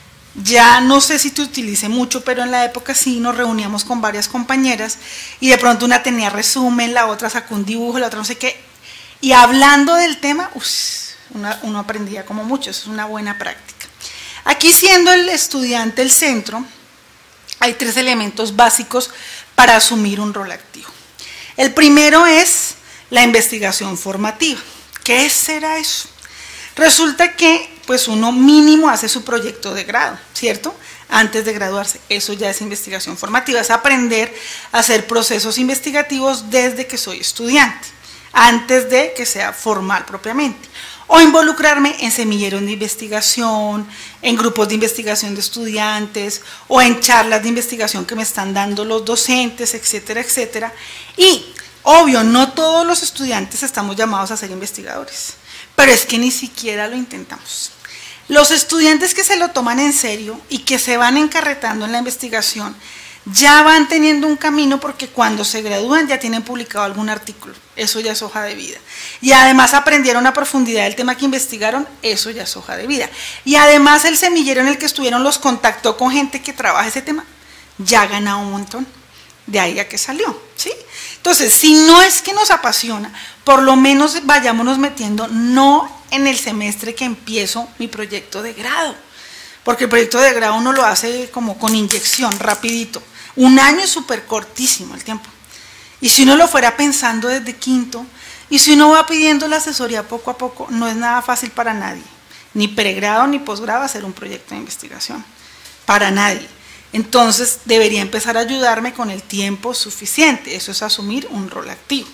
Ya no sé si te utilice mucho, pero en la época sí nos reuníamos con varias compañeras y de pronto una tenía resumen, la otra sacó un dibujo, la otra no sé qué. Y hablando del tema, uff, Una, uno aprendía como mucho, eso es una buena práctica. Aquí, siendo el estudiante el centro, hay tres elementos básicos para asumir un rol activo. El primero es la investigación formativa. ¿Qué será eso? Resulta que pues uno mínimo hace su proyecto de grado, ¿cierto? Antes de graduarse. Eso ya es investigación formativa, es aprender a hacer procesos investigativos desde que soy estudiante, antes de que sea formal propiamente. O involucrarme en semilleros de investigación, en grupos de investigación de estudiantes, o en charlas de investigación que me están dando los docentes, etcétera, etcétera. Y, obvio, no todos los estudiantes estamos llamados a ser investigadores, pero es que ni siquiera lo intentamos. Los estudiantes que se lo toman en serio y que se van encarretando en la investigación, ya van teniendo un camino porque cuando se gradúan ya tienen publicado algún artículo, eso ya es hoja de vida. Y además aprendieron a profundidad el tema que investigaron, eso ya es hoja de vida. Y además el semillero en el que estuvieron los contactó con gente que trabaja ese tema, ya ha ganado un montón, de ahí a que salió, ¿sí? Entonces, si no es que nos apasiona, por lo menos vayámonos metiendo no en el semestre que empiezo mi proyecto de grado, porque el proyecto de grado uno lo hace como con inyección, rapidito. Un año es súper cortísimo el tiempo. Y si uno lo fuera pensando desde quinto, y si uno va pidiendo la asesoría poco a poco, no es nada fácil para nadie, ni pregrado ni posgrado hacer un proyecto de investigación, para nadie. Entonces debería empezar a ayudarme con el tiempo suficiente, eso es asumir un rol activo.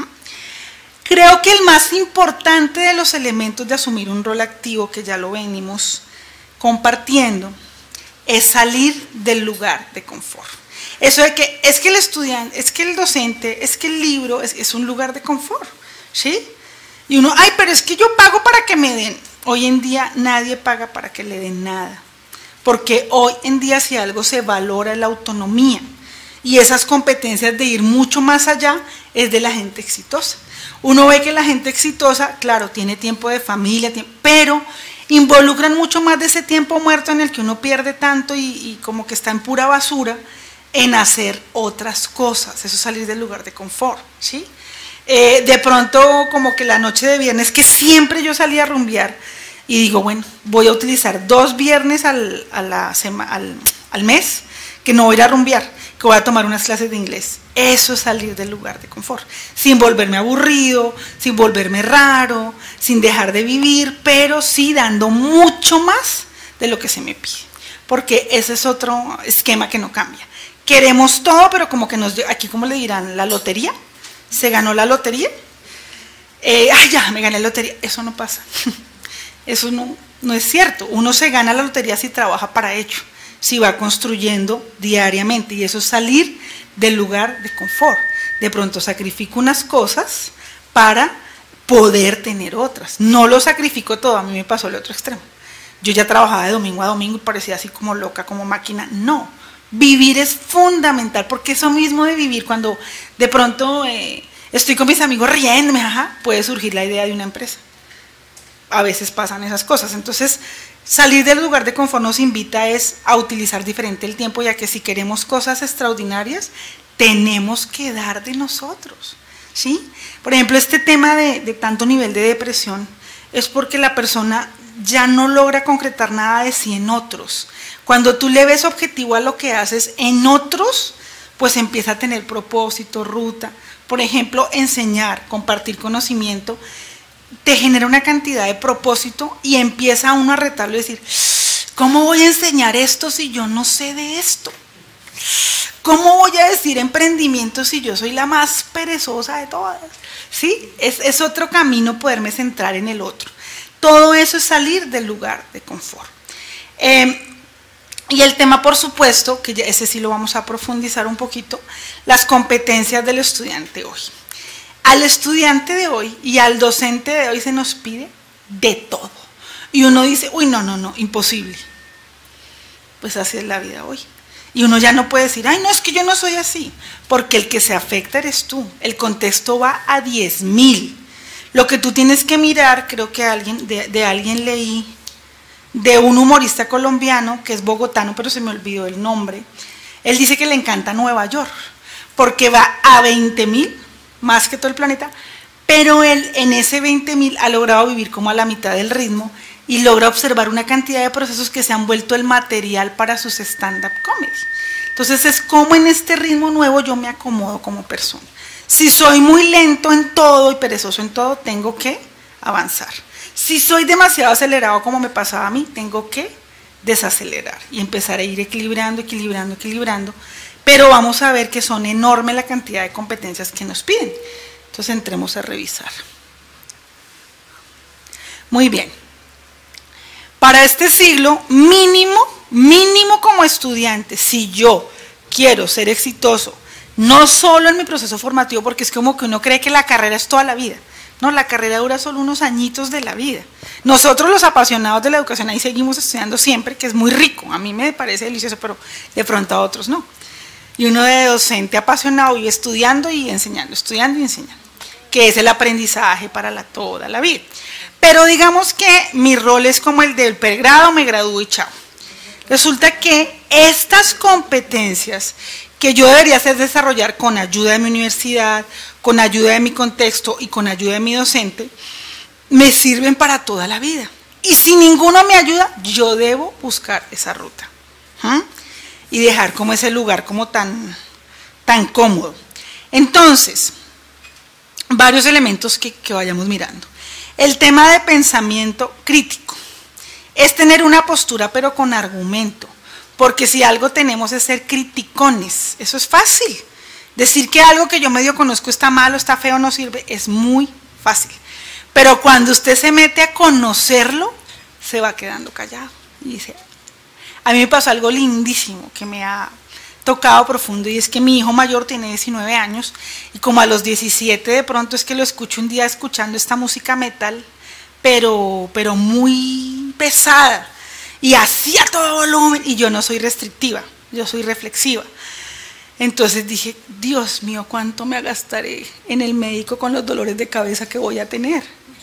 Creo que el más importante de los elementos de asumir un rol activo, que ya lo venimos compartiendo, es salir del lugar de confort. Eso de que es que el estudiante, es que el docente, es que el libro es, es un lugar de confort, ¿sí? Y uno, ay, pero es que yo pago para que me den. Hoy en día nadie paga para que le den nada, porque hoy en día si algo se valora la autonomía y esas competencias de ir mucho más allá es de la gente exitosa. Uno ve que la gente exitosa, claro, tiene tiempo de familia, tiempo, pero involucran mucho más de ese tiempo muerto en el que uno pierde tanto y, y como que está en pura basura, en hacer otras cosas, eso es salir del lugar de confort, ¿sí? Eh, de pronto como que la noche de viernes, que siempre yo salía a rumbear, y digo, bueno, voy a utilizar dos viernes al, a la sema, al, al mes, que no voy a ir a rumbear, que voy a tomar unas clases de inglés. Eso es salir del lugar de confort, sin volverme aburrido, sin volverme raro, sin dejar de vivir, pero sí dando mucho más de lo que se me pide, porque ese es otro esquema que no cambia. Queremos todo, pero como que nos, aquí como le dirán, la lotería, se ganó la lotería, eh, ay ya, me gané la lotería, eso no pasa, eso no, no es cierto, uno se gana la lotería si trabaja para ello, si va construyendo diariamente, y eso es salir del lugar de confort. De pronto sacrifico unas cosas para poder tener otras, no lo sacrifico todo. A mí me pasó el otro extremo, yo ya trabajaba de domingo a domingo y parecía así como loca, como máquina. No, vivir es fundamental, porque eso mismo de vivir, cuando de pronto eh, estoy con mis amigos riéndome, ajá, puede surgir la idea de una empresa. A veces pasan esas cosas. Entonces, salir del lugar de confort nos invita es a utilizar diferente el tiempo, ya que si queremos cosas extraordinarias, tenemos que dar de nosotros, ¿sí? Por ejemplo, este tema de, de tanto nivel de depresión es porque la persona ya no logra concretar nada de sí en otros. Cuando tú le ves objetivo a lo que haces en otros, pues empieza a tener propósito, ruta. Por ejemplo, enseñar, compartir conocimiento, te genera una cantidad de propósito y empieza uno a retarlo y decir, ¿cómo voy a enseñar esto si yo no sé de esto? ¿Cómo voy a decir emprendimiento si yo soy la más perezosa de todas? ¿Sí? Es, es otro camino poderme centrar en el otro. Todo eso es salir del lugar de confort. Eh, y el tema, por supuesto, que ya ese sí lo vamos a profundizar un poquito, las competencias del estudiante hoy. Al estudiante de hoy y al docente de hoy se nos pide de todo. Y uno dice, uy, no, no, no, imposible. Pues así es la vida hoy. Y uno ya no puede decir, ay, no, es que yo no soy así. Porque el que se afecta eres tú. El contexto va a diez mil. Lo que tú tienes que mirar, creo que alguien, de, de alguien leí, de un humorista colombiano, que es bogotano, pero se me olvidó el nombre. Él dice que le encanta Nueva York, porque va a veinte mil, más que todo el planeta, pero él en ese veinte mil ha logrado vivir como a la mitad del ritmo y logra observar una cantidad de procesos que se han vuelto el material para sus stand-up comedy. Entonces es como en este ritmo nuevo yo me acomodo como persona. Si soy muy lento en todo y perezoso en todo, tengo que avanzar. Si soy demasiado acelerado como me pasaba a mí, tengo que desacelerar y empezar a ir equilibrando, equilibrando, equilibrando. Pero vamos a ver que son enormes la cantidad de competencias que nos piden. Entonces entremos a revisar. Muy bien. Para este siglo, mínimo, mínimo como estudiante, si yo quiero ser exitoso, no solo en mi proceso formativo, porque es como que uno cree que la carrera es toda la vida. No, la carrera dura solo unos añitos de la vida. Nosotros los apasionados de la educación ahí seguimos estudiando siempre, que es muy rico. A mí me parece delicioso, pero de pronto a otros no. Y uno de docente apasionado vive estudiando y enseñando, estudiando y enseñando, que es el aprendizaje para la, toda la vida. Pero digamos que mi rol es como el del pregrado, me gradúo y chao. Resulta que estas competencias que yo debería hacer desarrollar con ayuda de mi universidad, con ayuda de mi contexto y con ayuda de mi docente, me sirven para toda la vida. Y si ninguno me ayuda, yo debo buscar esa ruta. ¿Mm? Y dejar como ese lugar como tan, tan cómodo. Entonces, varios elementos que, que vayamos mirando. El tema de pensamiento crítico es tener una postura pero con argumento, porque si algo tenemos es ser criticones, eso es fácil. Decir que algo que yo medio conozco está malo, está feo, no sirve, es muy fácil. Pero cuando usted se mete a conocerlo, se va quedando callado. Y dice, a mí me pasó algo lindísimo que me ha tocado profundo, y es que mi hijo mayor tiene diecinueve años, y como a los diecisiete de pronto es que lo escucho un día escuchando esta música metal, pero, pero muy pesada, y así a todo volumen, y yo no soy restrictiva, yo soy reflexiva. Entonces dije, Dios mío, ¿cuánto me gastaré en el médico con los dolores de cabeza que voy a tener?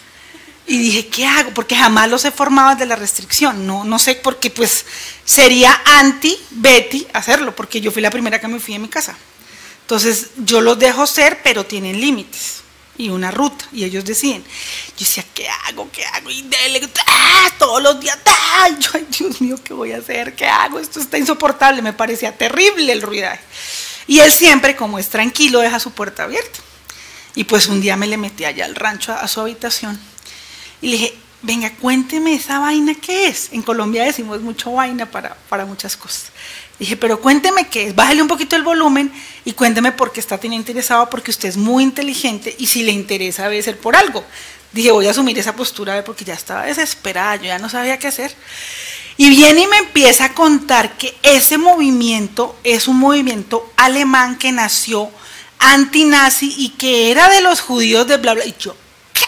Y dije, ¿qué hago? Porque jamás los he formado desde la restricción, no, no sé, porque pues sería anti-Betty hacerlo, porque yo fui la primera que me fui de mi casa. Entonces yo los dejo ser, pero tienen límites y una ruta, y ellos deciden. Yo decía, ¿qué hago? ¿Qué hago? Y dele, ¡ah! Todos los días, ¡ah! Yo, ay, Dios mío, ¿qué voy a hacer? ¿Qué hago? Esto está insoportable, me parecía terrible el ruidaje. Y él siempre, como es tranquilo, deja su puerta abierta. Y pues un día me le metí allá al rancho, a, a su habitación, y le dije, venga, cuénteme esa vaina qué es. En Colombia decimos mucho vaina para, para muchas cosas. Dije, pero cuénteme qué es, bájale un poquito el volumen y cuénteme por qué está tan interesado, porque usted es muy inteligente y si le interesa debe ser por algo. Dije, voy a asumir esa postura porque ya estaba desesperada, yo ya no sabía qué hacer. Y viene y me empieza a contar que ese movimiento es un movimiento alemán que nació antinazi y que era de los judíos de bla bla. Y yo, ¿qué?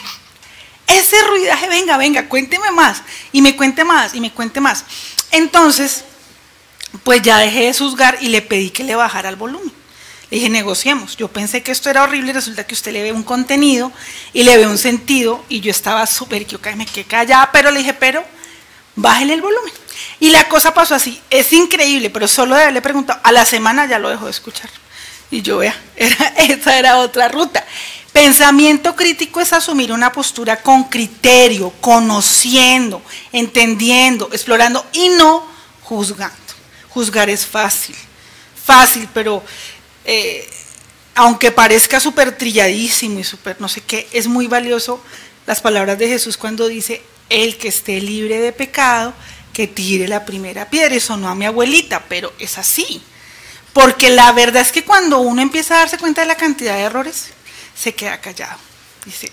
Ese ruidaje, venga, venga, cuénteme más. Y me cuente más, y me cuente más. Entonces, pues ya dejé de juzgar y le pedí que le bajara el volumen. Le dije, negociemos. Yo pensé que esto era horrible y resulta que usted le ve un contenido y le ve un sentido y yo estaba súper, yo me quedé callada, pero le dije, pero bájele el volumen. Y la cosa pasó así, es increíble, pero solo de haberle preguntado, a la semana ya lo dejó de escuchar. Y yo, vea, era, esa era otra ruta. Pensamiento crítico es asumir una postura con criterio, conociendo, entendiendo, explorando y no juzgando. Juzgar es fácil, fácil, pero eh, aunque parezca súper trilladísimo y súper no sé qué, es muy valioso las palabras de Jesús cuando dice, el que esté libre de pecado, que tire la primera piedra. Eso no a mi abuelita, pero es así. Porque la verdad es que cuando uno empieza a darse cuenta de la cantidad de errores, se queda callado. Dice,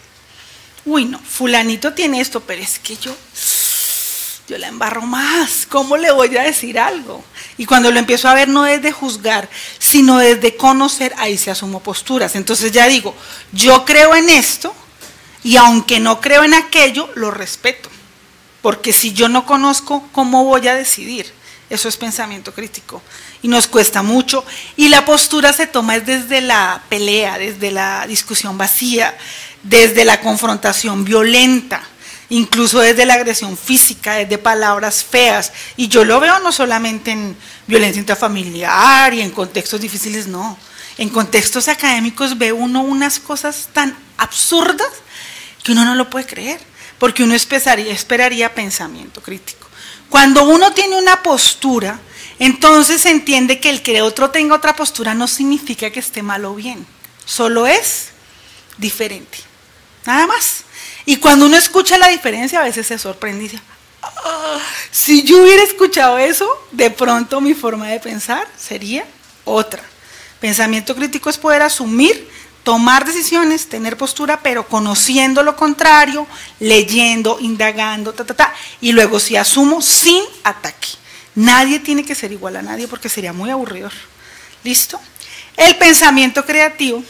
uy no, fulanito tiene esto, pero es que yo... yo la embarro más, ¿cómo le voy a decir algo? Y cuando lo empiezo a ver no desde juzgar, sino desde conocer, ahí se asumo posturas. Entonces ya digo, yo creo en esto y aunque no creo en aquello, lo respeto. Porque si yo no conozco, ¿cómo voy a decidir? Eso es pensamiento crítico y nos cuesta mucho. Y la postura se toma desde la pelea, desde la discusión vacía, desde la confrontación violenta, incluso desde la agresión física, desde palabras feas. Y yo lo veo no solamente en violencia intrafamiliar y en contextos difíciles, no. En contextos académicos ve uno unas cosas tan absurdas que uno no lo puede creer, porque uno esperaría, esperaría pensamiento crítico. Cuando uno tiene una postura, entonces se entiende que el que otro tenga otra postura no significa que esté mal o bien, solo es diferente, nada más. Y cuando uno escucha la diferencia, a veces se sorprende y dice, oh, si yo hubiera escuchado eso, de pronto mi forma de pensar sería otra. Pensamiento crítico es poder asumir, tomar decisiones, tener postura, pero conociendo lo contrario, leyendo, indagando, ta, ta, ta, y luego si asumo sin ataque. Nadie tiene que ser igual a nadie porque sería muy aburridor. ¿Listo? El pensamiento creativo,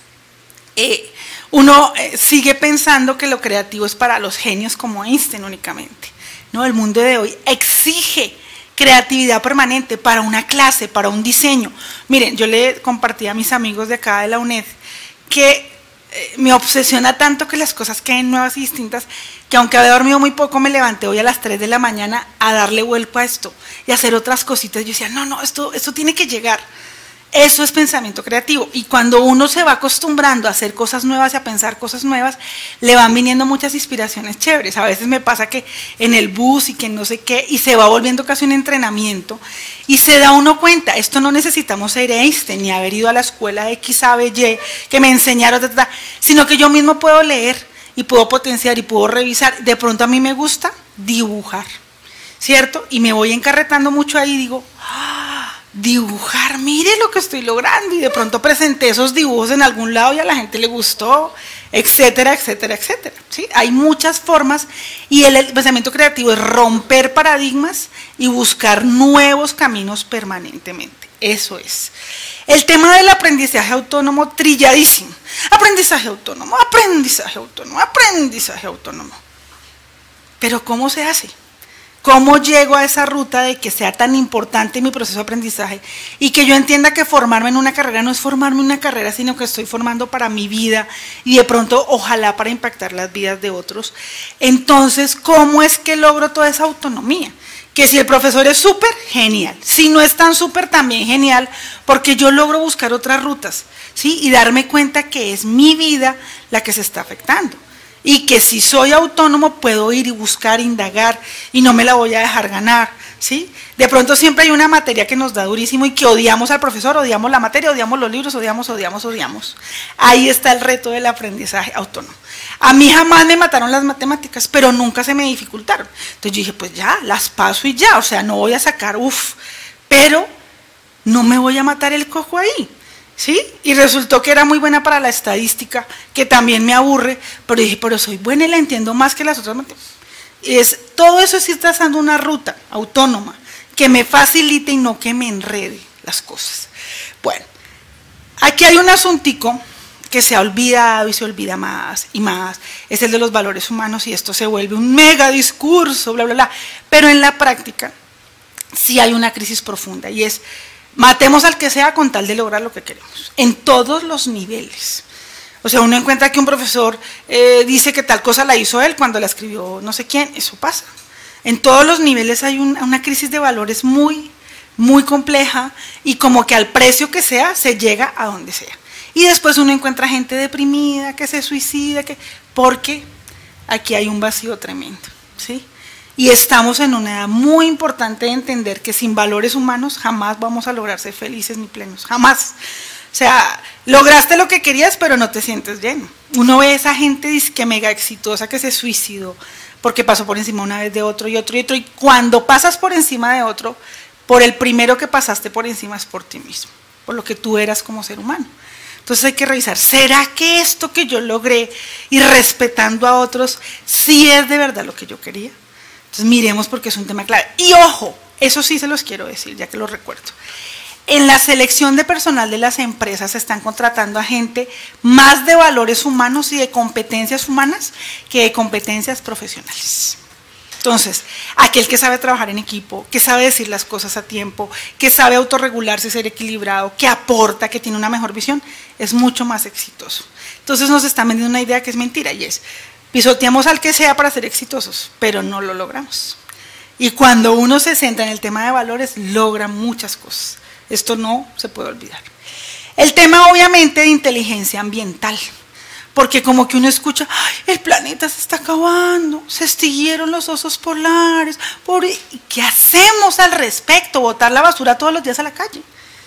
eh, uno eh, sigue pensando que lo creativo es para los genios como Einstein únicamente. No, el mundo de hoy exige creatividad permanente para una clase, para un diseño. Miren, yo le compartí a mis amigos de acá de la UNED que eh, me obsesiona tanto que las cosas queden nuevas y distintas, que aunque había dormido muy poco, me levanté hoy a las tres de la mañana a darle vuelta a esto y hacer otras cositas. Yo decía, no, no, esto, esto tiene que llegar. Eso es pensamiento creativo. Y cuando uno se va acostumbrando a hacer cosas nuevas y a pensar cosas nuevas, le van viniendo muchas inspiraciones chéveres. A veces me pasa que en el bus y que no sé qué, y se va volviendo casi un entrenamiento, y se da uno cuenta, esto no necesitamos ser Einstein, ni haber ido a la escuela X, A, B, Y, que me enseñaron, ta, ta, ta, sino que yo mismo puedo leer, y puedo potenciar, y puedo revisar. De pronto a mí me gusta dibujar, ¿cierto? Y me voy encarretando mucho ahí y digo, ¡ah! Dibujar, mire lo que estoy logrando, y de pronto presenté esos dibujos en algún lado y a la gente le gustó, etcétera, etcétera, etcétera. ¿Sí? Hay muchas formas, y el, el pensamiento creativo es romper paradigmas y buscar nuevos caminos permanentemente. Eso es. El tema del aprendizaje autónomo, trilladísimo. Aprendizaje autónomo, aprendizaje autónomo, aprendizaje autónomo. Pero ¿cómo se hace? ¿Cómo llego a esa ruta de que sea tan importante mi proceso de aprendizaje y que yo entienda que formarme en una carrera no es formarme en una carrera, sino que estoy formando para mi vida y de pronto ojalá para impactar las vidas de otros? Entonces, ¿cómo es que logro toda esa autonomía? Que si el profesor es súper, genial. Si no es tan súper, también genial, porque yo logro buscar otras rutas, ¿sí? Y darme cuenta que es mi vida la que se está afectando. Y que si soy autónomo puedo ir y buscar, indagar, y no me la voy a dejar ganar, ¿sí? De pronto siempre hay una materia que nos da durísimo y que odiamos al profesor, odiamos la materia, odiamos los libros, odiamos, odiamos, odiamos. Ahí está el reto del aprendizaje autónomo. A mí jamás me mataron las matemáticas, pero nunca se me dificultaron. Entonces yo dije, pues ya, las paso y ya, o sea, no voy a sacar, uff, pero no me voy a matar el cojo ahí. ¿Sí? Y resultó que era muy buena para la estadística, que también me aburre, pero dije, pero soy buena y la entiendo más que las otras matemáticas. Es, todo eso es ir trazando una ruta autónoma que me facilite y no que me enrede las cosas. Bueno, aquí hay un asuntico que se ha olvidado y se olvida más y más, es el de los valores humanos, y esto se vuelve un mega discurso, bla, bla, bla, pero en la práctica sí hay una crisis profunda, y es: matemos al que sea con tal de lograr lo que queremos, en todos los niveles. O sea, uno encuentra que un profesor eh, dice que tal cosa la hizo él cuando la escribió no sé quién, eso pasa. En todos los niveles hay un, una crisis de valores muy, muy compleja, y como que al precio que sea, se llega a donde sea. Y después uno encuentra gente deprimida, que se suicida, que, porque aquí hay un vacío tremendo, ¿sí? Y estamos en una edad muy importante de entender que sin valores humanos jamás vamos a lograr ser felices ni plenos, jamás. O sea, lograste lo que querías, pero no te sientes lleno. Uno ve a esa gente disque mega exitosa que se suicidó porque pasó por encima una vez de otro y otro y otro, y cuando pasas por encima de otro, por el primero que pasaste por encima es por ti mismo, por lo que tú eras como ser humano. Entonces hay que revisar, ¿será que esto que yo logré y respetando a otros sí es de verdad lo que yo quería? Entonces miremos, porque es un tema clave. Y ojo, eso sí se los quiero decir, ya que lo recuerdo. En la selección de personal de las empresas se están contratando a gente más de valores humanos y de competencias humanas que de competencias profesionales. Entonces, aquel que sabe trabajar en equipo, que sabe decir las cosas a tiempo, que sabe autorregularse, ser equilibrado, que aporta, que tiene una mejor visión, es mucho más exitoso. Entonces nos están vendiendo una idea que es mentira, y es: pisoteamos al que sea para ser exitosos, pero no lo logramos. Y cuando uno se centra en el tema de valores, logra muchas cosas. Esto no se puede olvidar. El tema, obviamente, de inteligencia ambiental, porque como que uno escucha, ay, el planeta se está acabando, se extinguieron los osos polares, pobre, ¿qué hacemos al respecto? ¿Botar la basura todos los días a la calle?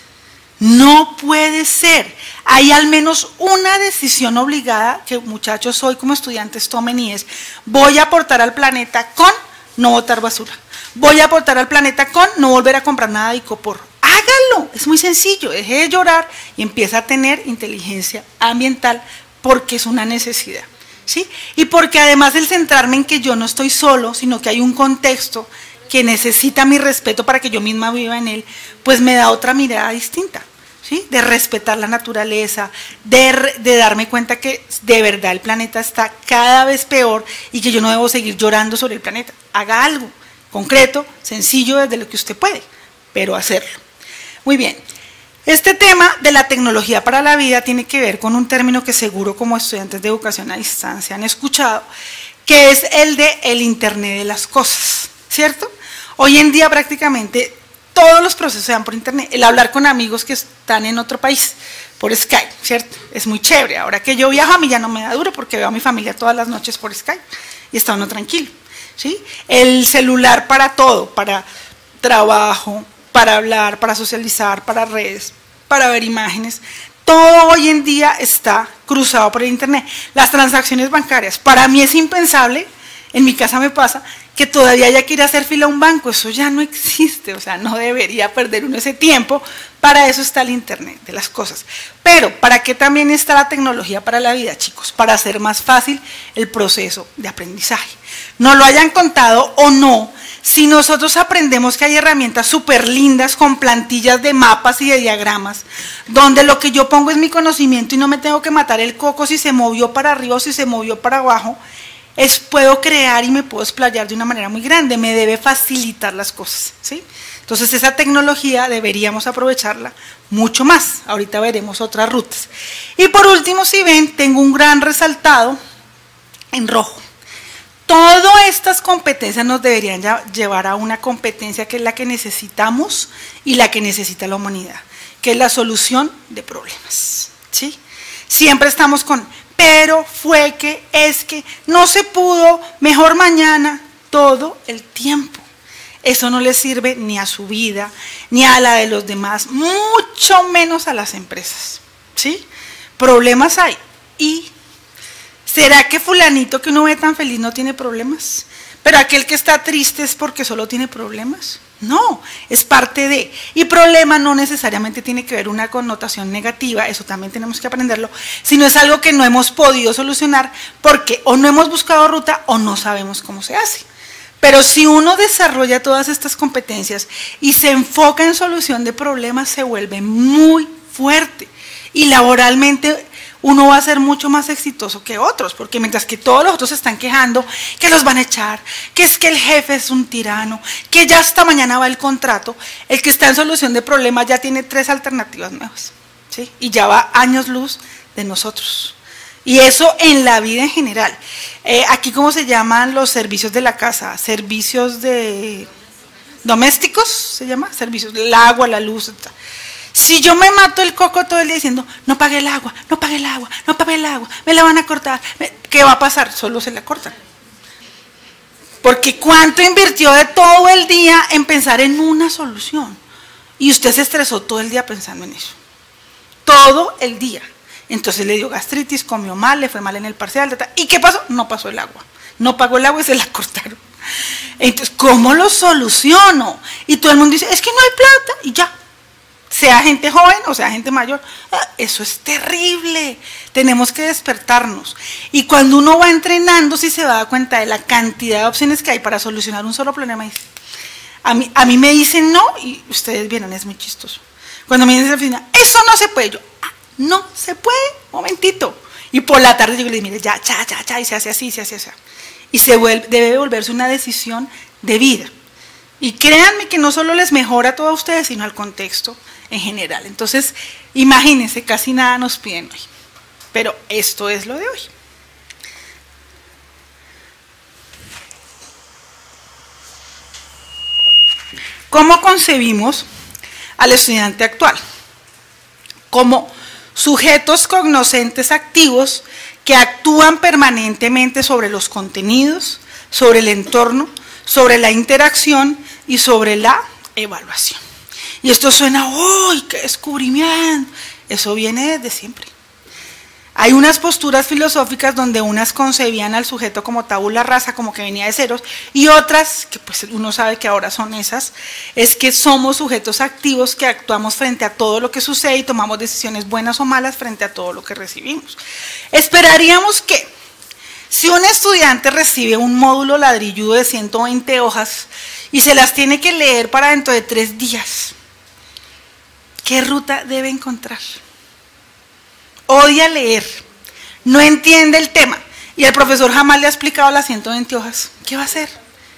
No puede ser. Hay al menos una decisión obligada que, muchachos, hoy como estudiantes tomen, y es: voy a aportar al planeta con no botar basura. Voy a aportar al planeta con no volver a comprar nada de icopor. Hágalo, es muy sencillo, deje de llorar y empieza a tener inteligencia ambiental, porque es una necesidad, ¿sí? Y porque además el centrarme en que yo no estoy solo, sino que hay un contexto que necesita mi respeto para que yo misma viva en él, pues me da otra mirada distinta, ¿sí? De respetar la naturaleza, de, de darme cuenta que de verdad el planeta está cada vez peor y que yo no debo seguir llorando sobre el planeta. Haga algo concreto, sencillo, desde lo que usted puede, pero hacerlo. Muy bien. Este tema de la tecnología para la vida tiene que ver con un término que seguro como estudiantes de educación a distancia han escuchado, que es el de el Internet de las cosas, ¿cierto? Hoy en día prácticamente todos los procesos se dan por Internet. El hablar con amigos que están en otro país, por Skype, ¿cierto? Es muy chévere. Ahora que yo viajo, a mí ya no me da duro porque veo a mi familia todas las noches por Skype y está uno tranquilo, ¿sí? El celular para todo, para trabajo, para hablar, para socializar, para redes, para ver imágenes. Todo hoy en día está cruzado por el Internet. Las transacciones bancarias, para mí es impensable, en mi casa me pasa, que todavía haya que ir a hacer fila a un banco. Eso ya no existe, o sea, no debería perder uno ese tiempo. Para eso está el Internet de las cosas. Pero, ¿para qué también está la tecnología para la vida, chicos? Para hacer más fácil el proceso de aprendizaje. No lo hayan contado o no, si nosotros aprendemos que hay herramientas súper lindas con plantillas de mapas y de diagramas, donde lo que yo pongo es mi conocimiento y no me tengo que matar el coco si se movió para arriba o si se movió para abajo, es, puedo crear y me puedo explayar de una manera muy grande, me debe facilitar las cosas, ¿sí? Entonces esa tecnología deberíamos aprovecharla mucho más. Ahorita veremos otras rutas. Y por último, si ven, tengo un gran resaltado en rojo. Todas estas competencias nos deberían llevar a una competencia que es la que necesitamos y la que necesita la humanidad, que es la solución de problemas, ¿sí? Siempre estamos con, pero, fue que, es que, no se pudo, mejor mañana, todo el tiempo. Eso no le sirve ni a su vida, ni a la de los demás, mucho menos a las empresas, ¿sí? Problemas hay. ¿Y será que fulanito que uno ve tan feliz no tiene problemas? ¿Pero aquel que está triste es porque solo tiene problemas? No, es parte de. Y problema no necesariamente tiene que ver una connotación negativa, eso también tenemos que aprenderlo, sino es algo que no hemos podido solucionar porque o no hemos buscado ruta o no sabemos cómo se hace. Pero si uno desarrolla todas estas competencias y se enfoca en solución de problemas, se vuelve muy fuerte. Y laboralmente uno va a ser mucho más exitoso que otros, porque mientras que todos los otros se están quejando que los van a echar, que es que el jefe es un tirano, que ya hasta mañana va el contrato, el que está en solución de problemas ya tiene tres alternativas nuevas, ¿sí? Y ya va años luz de nosotros. Y eso en la vida en general. Eh, aquí, ¿cómo se llaman los servicios de la casa? Servicios de domésticos, se llama, servicios, el agua, la luz, etcétera. Si yo me mato el coco todo el día diciendo, no pague el agua, no pague el agua, no pague el agua, me la van a cortar, ¿qué va a pasar? Solo se la cortan. Porque ¿cuánto invirtió de todo el día en pensar en una solución? Y usted se estresó todo el día pensando en eso. Todo el día. Entonces le dio gastritis, comió mal, le fue mal en el parcial. ¿Y qué pasó? No pasó el agua. No pagó el agua y se la cortaron. Entonces, ¿cómo lo soluciono? Y todo el mundo dice, es que no hay plata. Y ya. Sea gente joven o sea gente mayor, eso es terrible. Tenemos que despertarnos. Y cuando uno va entrenando, si se va a dar cuenta de la cantidad de opciones que hay para solucionar un solo problema, dice, a mí, a mí me dicen no, y ustedes vieron, es muy chistoso. Cuando me dicen, eso no se puede, yo, ah, no se puede, momentito. Y por la tarde yo le digo, mire, ya, ya, ya, ya, y se hace así, se hace así. Y se vuelve, debe volverse una decisión de vida. Y créanme que no solo les mejora a todos ustedes, sino al contexto en general. Entonces, imagínense, casi nada nos piden hoy. Pero esto es lo de hoy. ¿Cómo concebimos al estudiante actual? Como sujetos cognoscentes activos que actúan permanentemente sobre los contenidos, sobre el entorno, sobre la interacción y sobre la evaluación. Y esto suena, ¡uy, qué descubrimiento! Eso viene desde siempre. Hay unas posturas filosóficas donde unas concebían al sujeto como tabula rasa, como que venía de ceros, y otras, que pues uno sabe que ahora son esas, es que somos sujetos activos que actuamos frente a todo lo que sucede y tomamos decisiones buenas o malas frente a todo lo que recibimos. Esperaríamos que si un estudiante recibe un módulo ladrilludo de ciento veinte hojas y se las tiene que leer para dentro de tres días, ¿qué ruta debe encontrar? Odia leer, no entiende el tema y el profesor jamás le ha explicado las ciento veinte hojas. ¿Qué va a hacer?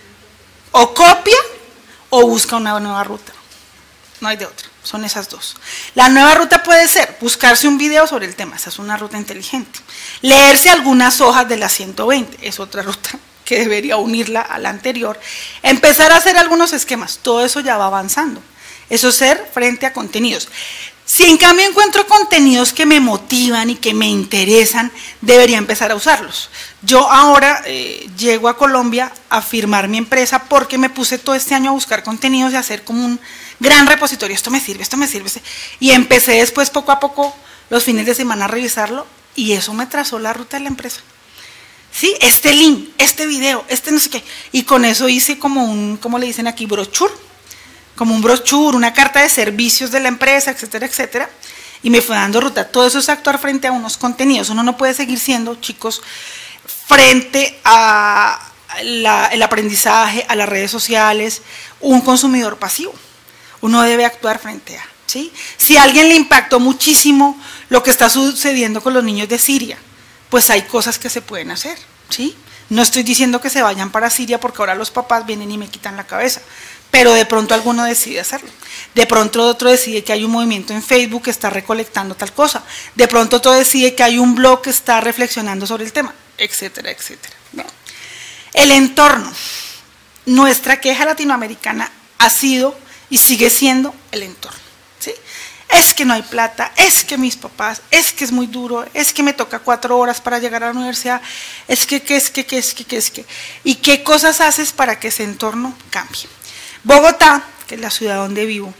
O copia o busca una nueva ruta. No hay de otra, son esas dos. La nueva ruta puede ser buscarse un video sobre el tema, esa es una ruta inteligente. Leerse algunas hojas de las ciento veinte, es otra ruta que debería unirla a la anterior. Empezar a hacer algunos esquemas, todo eso ya va avanzando. Eso es ser frente a contenidos. Si en cambio encuentro contenidos que me motivan y que me interesan, debería empezar a usarlos. Yo ahora eh, llego a Colombia a firmar mi empresa porque me puse todo este año a buscar contenidos y a hacer como un gran repositorio. Esto me sirve, esto me sirve. Y empecé después poco a poco los fines de semana a revisarlo y eso me trazó la ruta de la empresa. ¿Sí? Este link, este video, este no sé qué. Y con eso hice como un, ¿cómo le dicen aquí? Brochure. Como un brochure, una carta de servicios de la empresa, etcétera, etcétera, y me fue dando ruta. Todo eso es actuar frente a unos contenidos. Uno no puede seguir siendo, chicos, frente a la, el aprendizaje, a las redes sociales, un consumidor pasivo. Uno debe actuar frente a, ¿sí? Si a alguien le impactó muchísimo lo que está sucediendo con los niños de Siria, pues hay cosas que se pueden hacer, ¿sí? No estoy diciendo que se vayan para Siria porque ahora los papás vienen y me quitan la cabeza. Pero de pronto alguno decide hacerlo. De pronto otro decide que hay un movimiento en Facebook que está recolectando tal cosa. De pronto otro decide que hay un blog que está reflexionando sobre el tema, etcétera, etcétera. ¿No? El entorno. Nuestra queja latinoamericana ha sido y sigue siendo el entorno. ¿Sí? Es que no hay plata, es que mis papás, es que es muy duro, es que me toca cuatro horas para llegar a la universidad, es que, que, es que, que, es que, que, es que. ¿Y qué cosas haces para que ese entorno cambie? Bogotá, que es la ciudad donde vivo,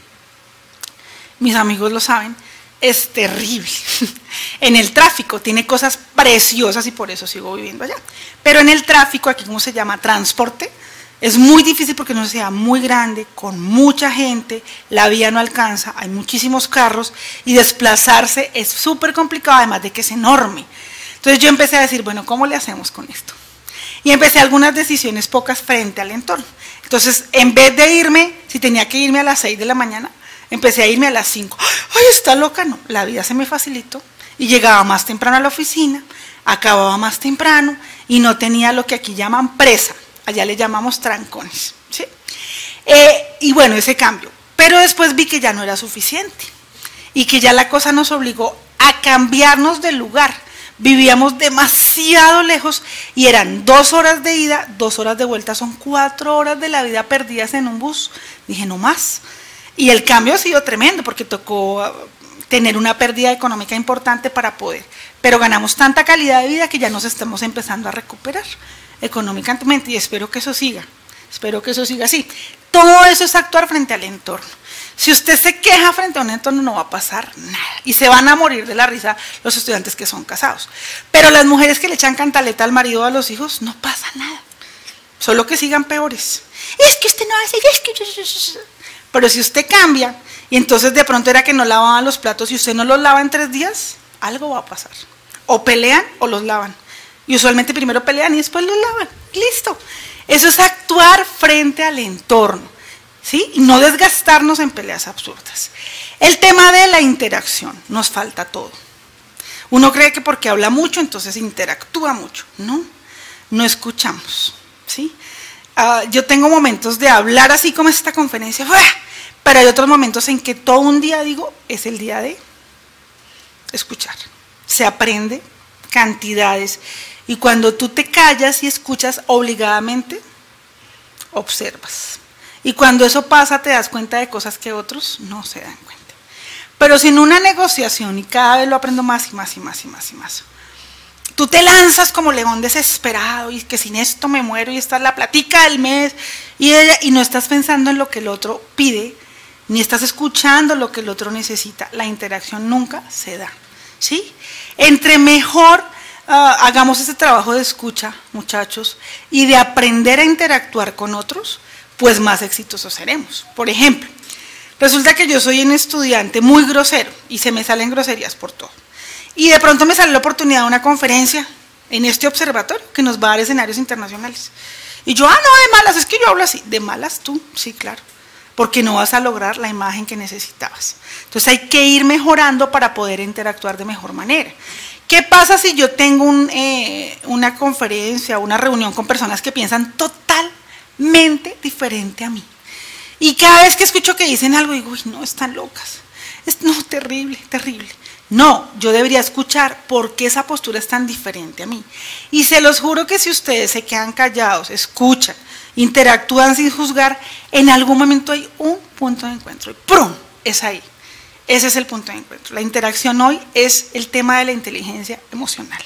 mis amigos lo saben, es terrible. En el tráfico tiene cosas preciosas y por eso sigo viviendo allá. Pero en el tráfico, aquí como se llama transporte, es muy difícil porque es una ciudad muy grande, con mucha gente, la vía no alcanza, hay muchísimos carros y desplazarse es súper complicado, además de que es enorme. Entonces yo empecé a decir, bueno, ¿cómo le hacemos con esto? Y empecé algunas decisiones pocas frente al entorno. Entonces, en vez de irme, si tenía que irme a las seis de la mañana, empecé a irme a las cinco. ¡Ay, está loca! No, la vida se me facilitó y llegaba más temprano a la oficina, acababa más temprano y no tenía lo que aquí llaman presa, allá le llamamos trancones. ¿Sí? Eh, y bueno, ese cambio. Pero después vi que ya no era suficiente y que ya la cosa nos obligó a cambiarnos de lugar. Vivíamos demasiado lejos y eran dos horas de ida, dos horas de vuelta, son cuatro horas de la vida perdidas en un bus. Dije, no más. Y el cambio ha sido tremendo porque tocó tener una pérdida económica importante para poder. Pero ganamos tanta calidad de vida que ya nos estamos empezando a recuperar económicamente y espero que eso siga. Espero que eso siga así. Todo eso es actuar frente al entorno. Si usted se queja frente a un entorno no va a pasar nada y se van a morir de la risa los estudiantes que son casados. Pero las mujeres que le echan cantaleta al marido o a los hijos, no pasa nada. Solo que sigan peores. Es que usted no hace, es que... Pero si usted cambia y entonces de pronto era que no lavaban los platos y usted no los lava en tres días, algo va a pasar. O pelean o los lavan. Y usualmente primero pelean y después los lavan. Listo. Eso es actuar frente al entorno. ¿Sí? Y no desgastarnos en peleas absurdas. El tema de la interacción, nos falta todo. Uno cree que porque habla mucho, entonces interactúa mucho. No, no escuchamos. ¿Sí? Uh, yo tengo momentos de hablar así como esta conferencia, pero hay otros momentos en que todo un día digo, es el día de escuchar. Se aprende cantidades y cuando tú te callas y escuchas obligadamente, observas. Y cuando eso pasa te das cuenta de cosas que otros no se dan cuenta. Pero si en una negociación, y cada vez lo aprendo más y más y más y más y más, tú te lanzas como león desesperado y que sin esto me muero y esta es la platica del mes y, ella, y no estás pensando en lo que el otro pide, ni estás escuchando lo que el otro necesita, la interacción nunca se da, ¿sí? Entre mejor uh, hagamos ese trabajo de escucha, muchachos, y de aprender a interactuar con otros, pues más exitosos seremos. Por ejemplo, resulta que yo soy un estudiante muy grosero y se me salen groserías por todo. Y de pronto me sale la oportunidad de una conferencia en este observatorio que nos va a dar escenarios internacionales. Y yo, ah, no, de malas, es que yo hablo así. ¿De malas tú? Sí, claro. Porque no vas a lograr la imagen que necesitabas. Entonces hay que ir mejorando para poder interactuar de mejor manera. ¿Qué pasa si yo tengo un, eh, una conferencia, una reunión con personas que piensan totalmente diferente a mí? Y cada vez que escucho que dicen algo, digo, uy, no, están locas. Es, no, terrible, terrible. No, yo debería escuchar por qué esa postura es tan diferente a mí. Y se los juro que si ustedes se quedan callados, escuchan, interactúan sin juzgar, en algún momento hay un punto de encuentro. Y ¡prum! Es ahí. Ese es el punto de encuentro. La interacción hoy es el tema de la inteligencia emocional.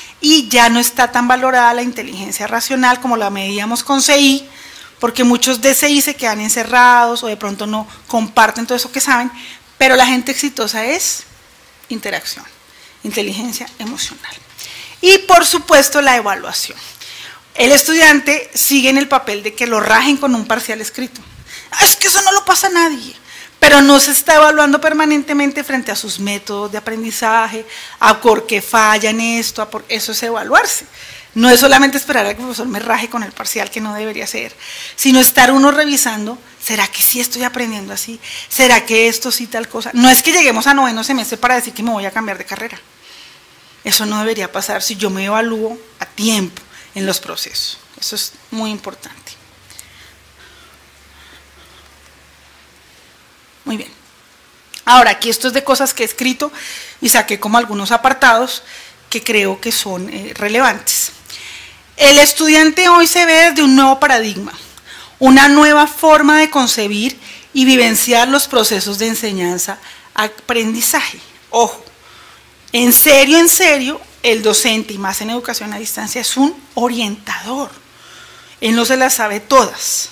Y ya no está tan valorada la inteligencia racional como la medíamos con C I, porque muchos de C I se quedan encerrados o de pronto no comparten todo eso que saben, pero la gente exitosa es interacción, inteligencia emocional. Y por supuesto la evaluación. El estudiante sigue en el papel de que lo rajen con un parcial escrito. Es que eso no lo pasa a nadie, pero no se está evaluando permanentemente frente a sus métodos de aprendizaje, a por qué falla en esto, a por eso es evaluarse. No es solamente esperar a que el profesor me raje con el parcial, que no debería ser, sino estar uno revisando, ¿será que sí estoy aprendiendo así? ¿Será que esto sí tal cosa? No es que lleguemos a noveno semestre para decir que me voy a cambiar de carrera. Eso no debería pasar si yo me evalúo a tiempo en los procesos. Eso es muy importante. Muy bien. Ahora, aquí esto es de cosas que he escrito y saqué como algunos apartados que creo que son eh, relevantes. El estudiante hoy se ve desde un nuevo paradigma, una nueva forma de concebir y vivenciar los procesos de enseñanza-aprendizaje. Ojo, en serio, en serio, el docente, y más en educación a distancia, es un orientador. Él no se las sabe todas,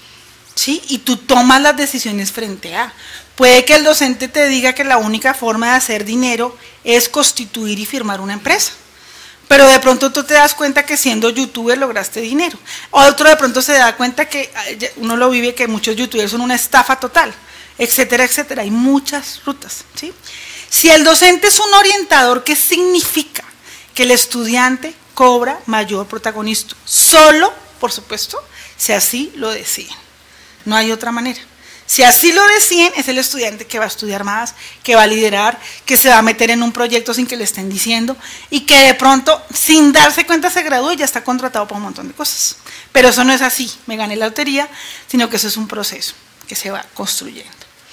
¿sí? Y tú tomas las decisiones frente a. Puede que el docente te diga que la única forma de hacer dinero es constituir y firmar una empresa. Pero de pronto tú te das cuenta que siendo youtuber lograste dinero. Otro de pronto se da cuenta que uno lo vive, que muchos youtubers son una estafa total, etcétera, etcétera. Hay muchas rutas, ¿sí? Si el docente es un orientador, ¿qué significa? Que el estudiante cobra mayor protagonismo. Solo, por supuesto, si así lo deciden. No hay otra manera. Si así lo deciden, es el estudiante que va a estudiar más, que va a liderar, que se va a meter en un proyecto sin que le estén diciendo y que de pronto, sin darse cuenta, se gradúa y ya está contratado para un montón de cosas. Pero eso no es así, me gané la lotería, sino que eso es un proceso que se va construyendo.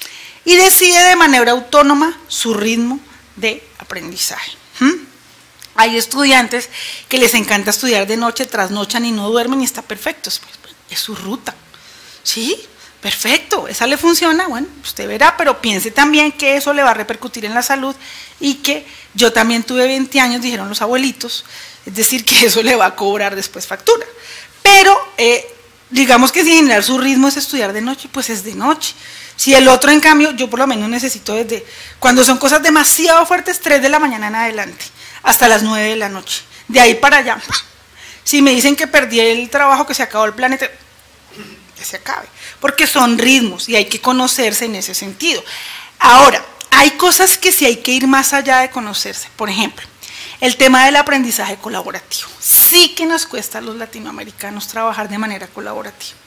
Y decide de manera autónoma su ritmo de aprendizaje. ¿Mm? Hay estudiantes que les encanta estudiar de noche, trasnochan y no duermen y está perfecto, pues, es su ruta, ¿sí? Perfecto, esa le funciona, bueno, usted verá, pero piense también que eso le va a repercutir en la salud y que yo también tuve veinte años, dijeron los abuelitos, es decir, que eso le va a cobrar después factura. Pero eh, digamos que si generar su ritmo es estudiar de noche, pues es de noche. Si el otro, en cambio, yo por lo menos necesito desde, cuando son cosas demasiado fuertes, tres de la mañana en adelante, hasta las nueve de la noche, de ahí para allá. Si me dicen que perdí el trabajo, que se acabó el planeta, que se acabe, porque son ritmos y hay que conocerse en ese sentido. Ahora, hay cosas que sí hay que ir más allá de conocerse. Por ejemplo, el tema del aprendizaje colaborativo. Sí que nos cuesta a los latinoamericanos trabajar de manera colaborativa.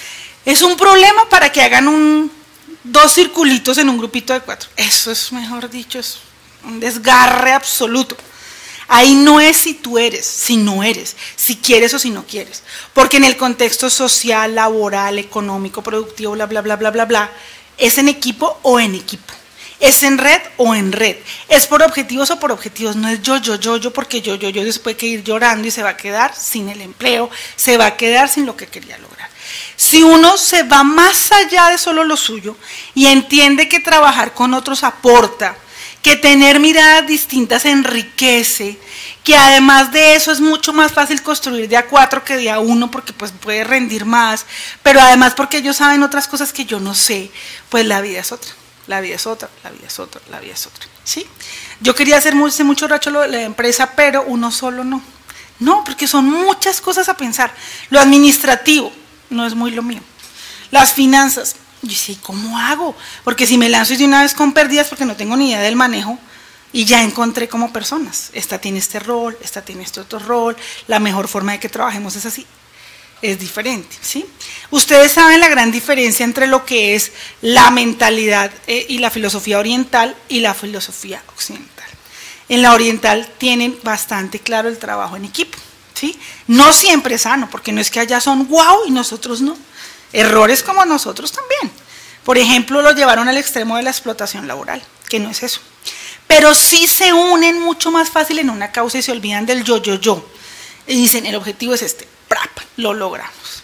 Es un problema para que hagan un, dos circulitos en un grupito de cuatro. Eso es, mejor dicho, es un desgarre absoluto. Ahí no es si tú eres, si no eres, si quieres o si no quieres. Porque en el contexto social, laboral, económico, productivo, bla, bla, bla, bla, bla, bla, es en equipo o en equipo. ¿Es en red o en red? ¿Es por objetivos o por objetivos? No es yo, yo, yo, yo, porque yo, yo, yo después hay que ir llorando y se va a quedar sin el empleo, se va a quedar sin lo que quería lograr. Si uno se va más allá de solo lo suyo y entiende que trabajar con otros aporta, que tener miradas distintas enriquece, que además de eso es mucho más fácil construir de a cuatro que de a uno porque pues puede rendir más, pero además porque ellos saben otras cosas que yo no sé, pues la vida es otra, la vida es otra, la vida es otra, la vida es otra, ¿sí? Yo quería hacer mucho, mucho racho lo de la empresa, pero uno solo no, no, porque son muchas cosas a pensar. Lo administrativo no es muy lo mío, las finanzas, yo decía, ¿cómo hago? Porque si me lanzo de una vez con pérdidas porque no tengo ni idea del manejo, y ya encontré como personas, esta tiene este rol, esta tiene este otro rol, la mejor forma de que trabajemos es así, es diferente, ¿sí? Ustedes saben la gran diferencia entre lo que es la mentalidad eh, y la filosofía oriental y la filosofía occidental. En la oriental tienen bastante claro el trabajo en equipo, ¿sí? No siempre es sano, porque no es que allá son guau y nosotros no. Errores como nosotros también. Por ejemplo, lo llevaron al extremo de la explotación laboral, que no es eso. Pero sí se unen mucho más fácil en una causa y se olvidan del yo, yo, yo. Y dicen, el objetivo es este, ¡prap! Lo logramos.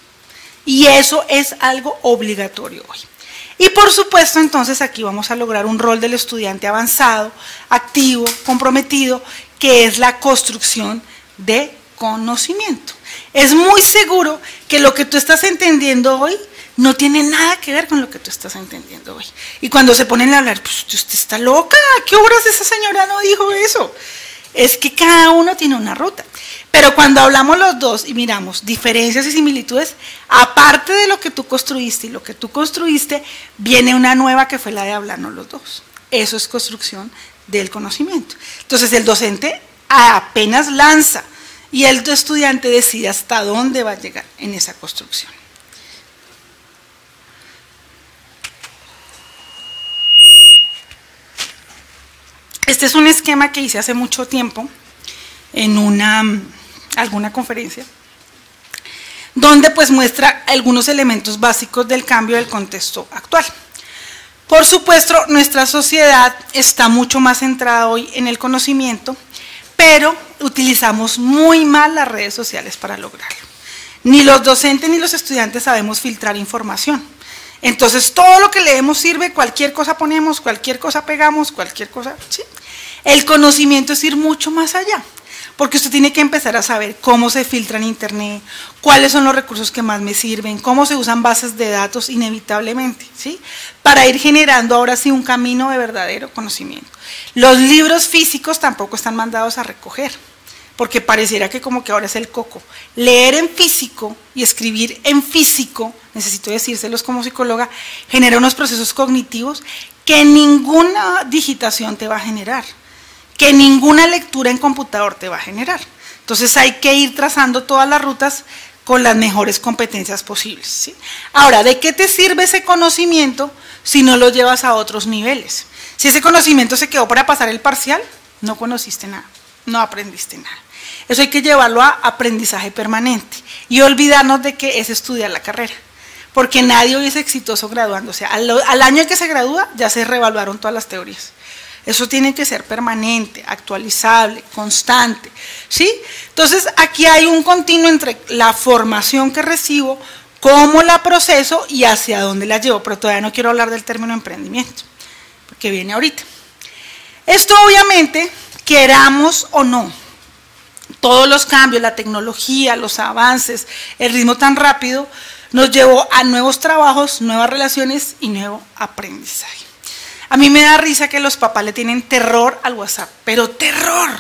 Y eso es algo obligatorio hoy. Y por supuesto, entonces aquí vamos a lograr un rol del estudiante avanzado, activo, comprometido, que es la construcción de conocimiento. Es muy seguro que lo que tú estás entendiendo hoy no tiene nada que ver con lo que tú estás entendiendo hoy. Y cuando se ponen a hablar, pues usted está loca, ¿a qué horas esa señora no dijo eso? Es que cada uno tiene una ruta. Pero cuando hablamos los dos y miramos diferencias y similitudes, aparte de lo que tú construiste y lo que tú construiste, viene una nueva que fue la de hablarnos los dos. Eso es construcción del conocimiento. Entonces el docente apenas lanza y el estudiante decide hasta dónde va a llegar en esa construcción. Este es un esquema que hice hace mucho tiempo en una, alguna conferencia, donde pues muestra algunos elementos básicos del cambio del contexto actual. Por supuesto, nuestra sociedad está mucho más centrada hoy en el conocimiento, pero utilizamos muy mal las redes sociales para lograrlo. Ni los docentes ni los estudiantes sabemos filtrar información. Entonces, todo lo que leemos sirve, cualquier cosa ponemos, cualquier cosa pegamos, cualquier cosa, ¿sí? El conocimiento es ir mucho más allá, porque usted tiene que empezar a saber cómo se filtra en internet, cuáles son los recursos que más me sirven, cómo se usan bases de datos inevitablemente, ¿sí? Para ir generando ahora sí un camino de verdadero conocimiento. Los libros físicos tampoco están mandados a recoger, porque pareciera que como que ahora es el coco. Leer en físico y escribir en físico, necesito decírselos como psicóloga, genera unos procesos cognitivos que ninguna digitación te va a generar, que ninguna lectura en computador te va a generar. Entonces hay que ir trazando todas las rutas con las mejores competencias posibles, ¿sí? Ahora, ¿de qué te sirve ese conocimiento si no lo llevas a otros niveles? Si ese conocimiento se quedó para pasar el parcial, no conociste nada, no aprendiste nada. Eso hay que llevarlo a aprendizaje permanente y olvidarnos de que es estudiar la carrera, porque nadie hoy es exitoso graduándose. Al, al año en que se gradúa ya se reevaluaron todas las teorías. Eso tiene que ser permanente, actualizable, constante, ¿sí? Entonces aquí hay un continuo entre la formación que recibo, cómo la proceso y hacia dónde la llevo, pero todavía no quiero hablar del término emprendimiento, porque viene ahorita. Esto obviamente, queramos o no, todos los cambios, la tecnología, los avances, el ritmo tan rápido, nos llevó a nuevos trabajos, nuevas relaciones y nuevo aprendizaje. A mí me da risa que los papás le tienen terror al WhatsApp, pero terror.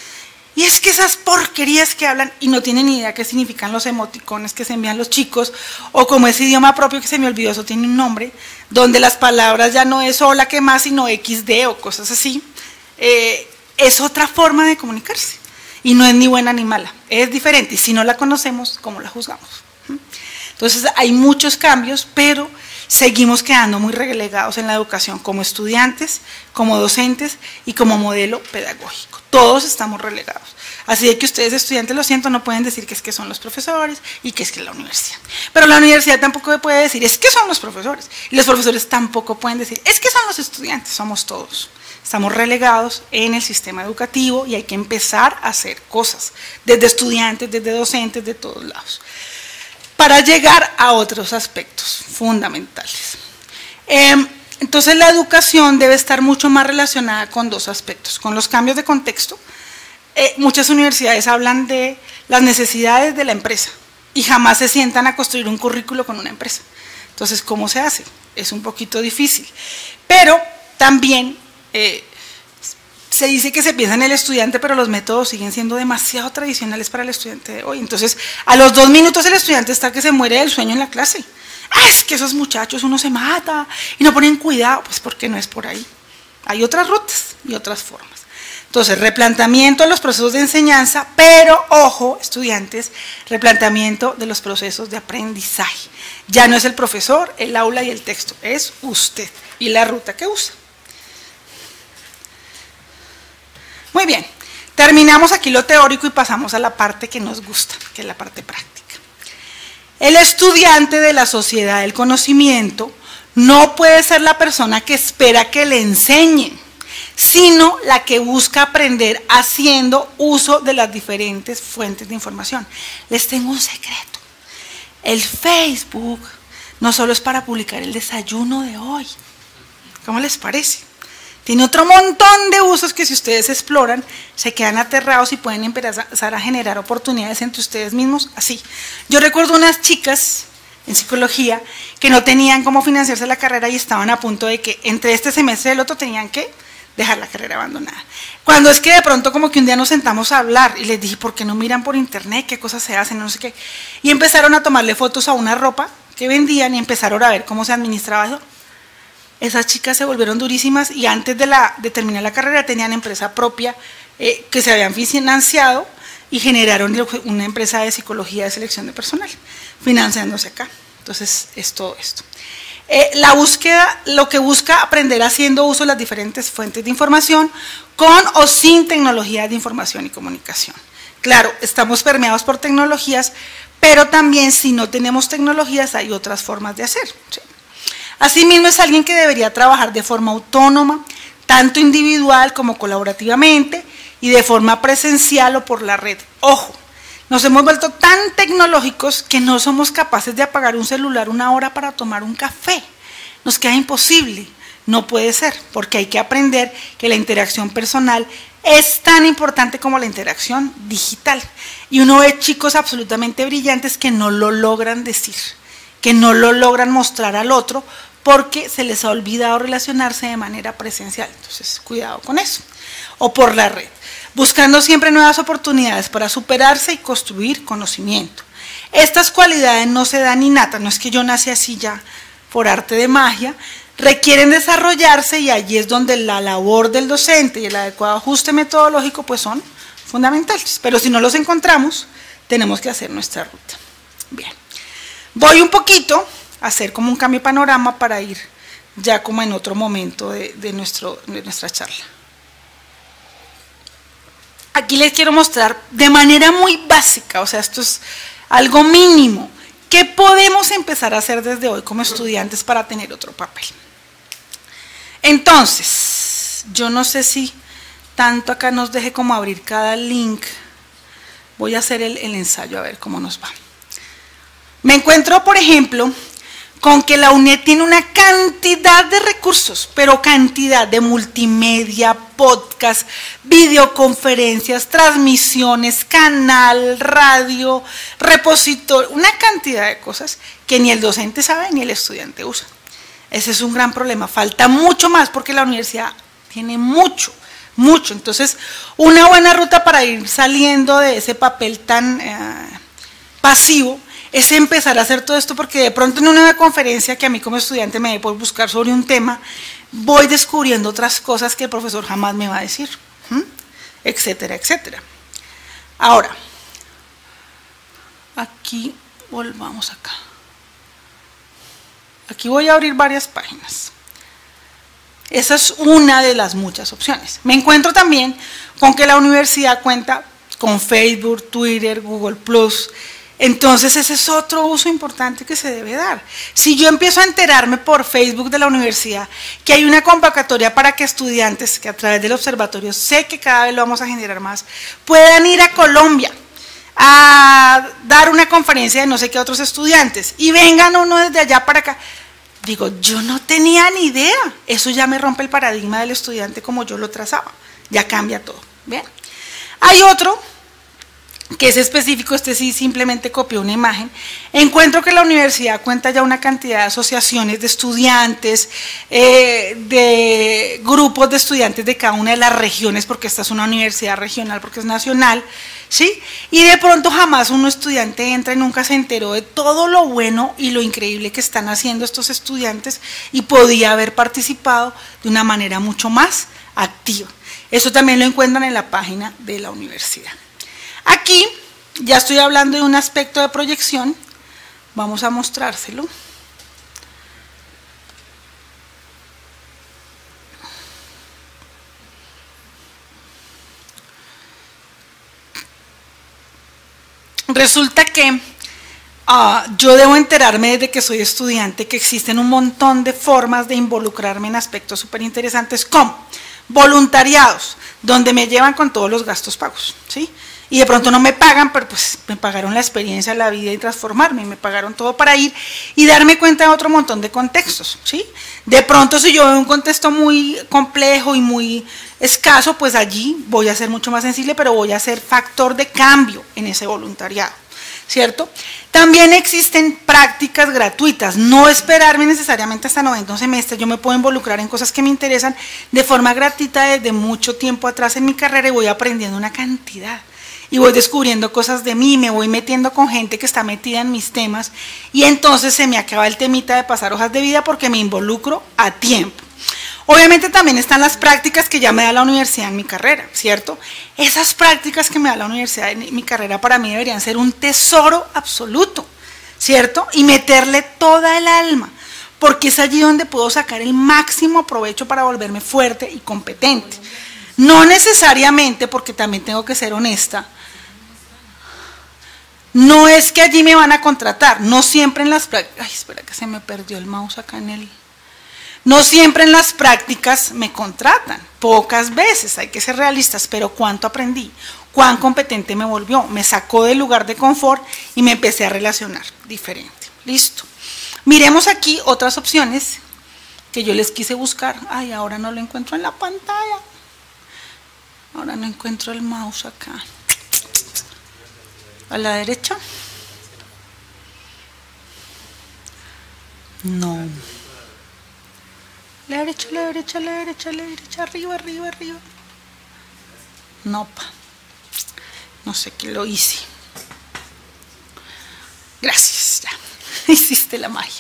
Y es que esas porquerías que hablan y no tienen ni idea qué significan los emoticones que se envían los chicos, o como ese idioma propio que se me olvidó, eso tiene un nombre, donde las palabras ya no es hola, qué más, sino equis de o cosas así. Eh, es otra forma de comunicarse. Y no es ni buena ni mala, es diferente. Y si no la conocemos, ¿cómo la juzgamos? Entonces hay muchos cambios, pero seguimos quedando muy relegados en la educación como estudiantes, como docentes y como modelo pedagógico. Todos estamos relegados. Así de que ustedes, estudiantes, lo siento, no pueden decir que es que son los profesores y que es que es la universidad. Pero la universidad tampoco puede decir es que son los profesores. Y los profesores tampoco pueden decir es que son los estudiantes, somos todos. Estamos relegados en el sistema educativo y hay que empezar a hacer cosas, desde estudiantes, desde docentes, de todos lados, para llegar a otros aspectos fundamentales. Eh, entonces la educación debe estar mucho más relacionada con dos aspectos, con los cambios de contexto. Eh, muchas universidades hablan de las necesidades de la empresa y jamás se sientan a construir un currículo con una empresa. Entonces, ¿cómo se hace? Es un poquito difícil, pero también eh, se dice que se piensa en el estudiante, pero los métodos siguen siendo demasiado tradicionales para el estudiante de hoy. Entonces, a los dos minutos el estudiante está que se muere del sueño en la clase. Ah, es que esos muchachos uno se mata y no ponen cuidado, pues porque no es por ahí. Hay otras rutas y otras formas. Entonces, replanteamiento de los procesos de enseñanza, pero, ojo, estudiantes, replanteamiento de los procesos de aprendizaje. Ya no es el profesor, el aula y el texto, es usted y la ruta que usa. Muy bien, terminamos aquí lo teórico y pasamos a la parte que nos gusta, que es la parte práctica. El estudiante de la sociedad del conocimiento no puede ser la persona que espera que le enseñen, sino la que busca aprender haciendo uso de las diferentes fuentes de información. Les tengo un secreto. El Facebook no solo es para publicar el desayuno de hoy. ¿Cómo les parece? Tiene otro montón de usos que si ustedes exploran, se quedan aterrados y pueden empezar a generar oportunidades entre ustedes mismos, así. Yo recuerdo unas chicas en psicología que no tenían cómo financiarse la carrera y estaban a punto de que entre este semestre y el otro tenían que dejar la carrera abandonada. Cuando es que de pronto como que un día nos sentamos a hablar y les dije, ¿por qué no miran por internet? ¿Qué cosas se hacen? No sé qué. Y empezaron a tomarle fotos a una ropa que vendían y empezaron a ver cómo se administraba eso. Esas chicas se volvieron durísimas y antes de, la, de terminar la carrera tenían empresa propia eh, que se habían financiado y generaron una empresa de psicología de selección de personal, financiándose acá. Entonces, es todo esto. Eh, la búsqueda, lo que busca aprender haciendo uso de las diferentes fuentes de información con o sin tecnologías de información y comunicación. Claro, estamos permeados por tecnologías, pero también si no tenemos tecnologías hay otras formas de hacer, ¿sí? Asimismo, es alguien que debería trabajar de forma autónoma, tanto individual como colaborativamente, y de forma presencial o por la red. Ojo, nos hemos vuelto tan tecnológicos que no somos capaces de apagar un celular una hora para tomar un café. Nos queda imposible, no puede ser, porque hay que aprender que la interacción personal es tan importante como la interacción digital. Y uno ve chicos absolutamente brillantes que no lo logran decir, que no lo logran mostrar al otro porque se les ha olvidado relacionarse de manera presencial. Entonces, cuidado con eso. O por la red, buscando siempre nuevas oportunidades para superarse y construir conocimiento. Estas cualidades no se dan innatas, no es que yo nací así ya por arte de magia, requieren desarrollarse y allí es donde la labor del docente y el adecuado ajuste metodológico pues son fundamentales. Pero si no los encontramos, tenemos que hacer nuestra ruta. Bien. Voy un poquito a hacer como un cambio de panorama para ir ya como en otro momento de, de, nuestro, de nuestra charla. Aquí les quiero mostrar de manera muy básica, o sea, esto es algo mínimo, ¿qué podemos empezar a hacer desde hoy como estudiantes para tener otro papel? Entonces, yo no sé si tanto acá nos deje como abrir cada link, voy a hacer el, el ensayo a ver cómo nos va. Me encuentro, por ejemplo, con que la UNED tiene una cantidad de recursos, pero cantidad de multimedia, podcast, videoconferencias, transmisiones, canal, radio, repositorio, una cantidad de cosas que ni el docente sabe ni el estudiante usa. Ese es un gran problema, falta mucho más porque la universidad tiene mucho, mucho. Entonces, una buena ruta para ir saliendo de ese papel tan eh, pasivo es empezar a hacer todo esto, porque de pronto en una conferencia que a mí como estudiante me dé por buscar sobre un tema, voy descubriendo otras cosas que el profesor jamás me va a decir, ¿Mm? etcétera, etcétera. Ahora, aquí, volvamos acá. Aquí voy a abrir varias páginas. Esa es una de las muchas opciones. Me encuentro también con que la universidad cuenta con Facebook, Twitter, Google plus. Entonces ese es otro uso importante que se debe dar. Si yo empiezo a enterarme por Facebook de la universidad que hay una convocatoria para que estudiantes, que a través del observatorio sé que cada vez lo vamos a generar más, puedan ir a Colombia a dar una conferencia de no sé qué otros estudiantes y vengan uno desde allá para acá. Digo, yo no tenía ni idea. Eso ya me rompe el paradigma del estudiante como yo lo trazaba. Ya cambia todo. ¿Bien? Hay otro que es específico, este sí simplemente copió una imagen. Encuentro que la universidad cuenta ya una cantidad de asociaciones de estudiantes, eh, de grupos de estudiantes de cada una de las regiones, porque esta es una universidad regional, porque es nacional, ¿sí? Y de pronto jamás un estudiante entra y nunca se enteró de todo lo bueno y lo increíble que están haciendo estos estudiantes y podía haber participado de una manera mucho más activa. Eso también lo encuentran en la página de la universidad. Aquí ya estoy hablando de un aspecto de proyección, vamos a mostrárselo. Resulta que uh, yo debo enterarme desde que soy estudiante que existen un montón de formas de involucrarme en aspectos súper interesantes como voluntariados, donde me llevan con todos los gastos pagos, ¿sí? Y de pronto no me pagan, pero pues me pagaron la experiencia, la vida y transformarme, me pagaron todo para ir y darme cuenta de otro montón de contextos, ¿sí? De pronto si yo veo un contexto muy complejo y muy escaso, pues allí voy a ser mucho más sensible, pero voy a ser factor de cambio en ese voluntariado, ¿cierto? También existen prácticas gratuitas, no esperarme necesariamente hasta noveno semestre, yo me puedo involucrar en cosas que me interesan de forma gratuita desde mucho tiempo atrás en mi carrera y voy aprendiendo una cantidad. Y voy descubriendo cosas de mí, me voy metiendo con gente que está metida en mis temas y entonces se me acaba el temita de pasar hojas de vida porque me involucro a tiempo. Obviamente también están las prácticas que ya me da la universidad en mi carrera, ¿cierto? Esas prácticas que me da la universidad en mi carrera para mí deberían ser un tesoro absoluto, ¿cierto? Y meterle toda el alma, porque es allí donde puedo sacar el máximo provecho para volverme fuerte y competente. No necesariamente, porque también tengo que ser honesta, no es que allí me van a contratar, no siempre en las prácticas, ay, espera que se me perdió el mouse acá en el, no siempre en las prácticas me contratan, pocas veces, hay que ser realistas, pero ¿cuánto aprendí? ¿Cuán competente me volvió? Me sacó del lugar de confort y me empecé a relacionar diferente, listo. Miremos aquí otras opciones que yo les quise buscar, ay, ahora no lo encuentro en la pantalla. Ahora no encuentro el mouse acá. ¿A la derecha? No. La derecha, la derecha, la derecha, la derecha, arriba, arriba, arriba. No, pa. No sé qué lo hice. Gracias, ya. Hiciste la magia.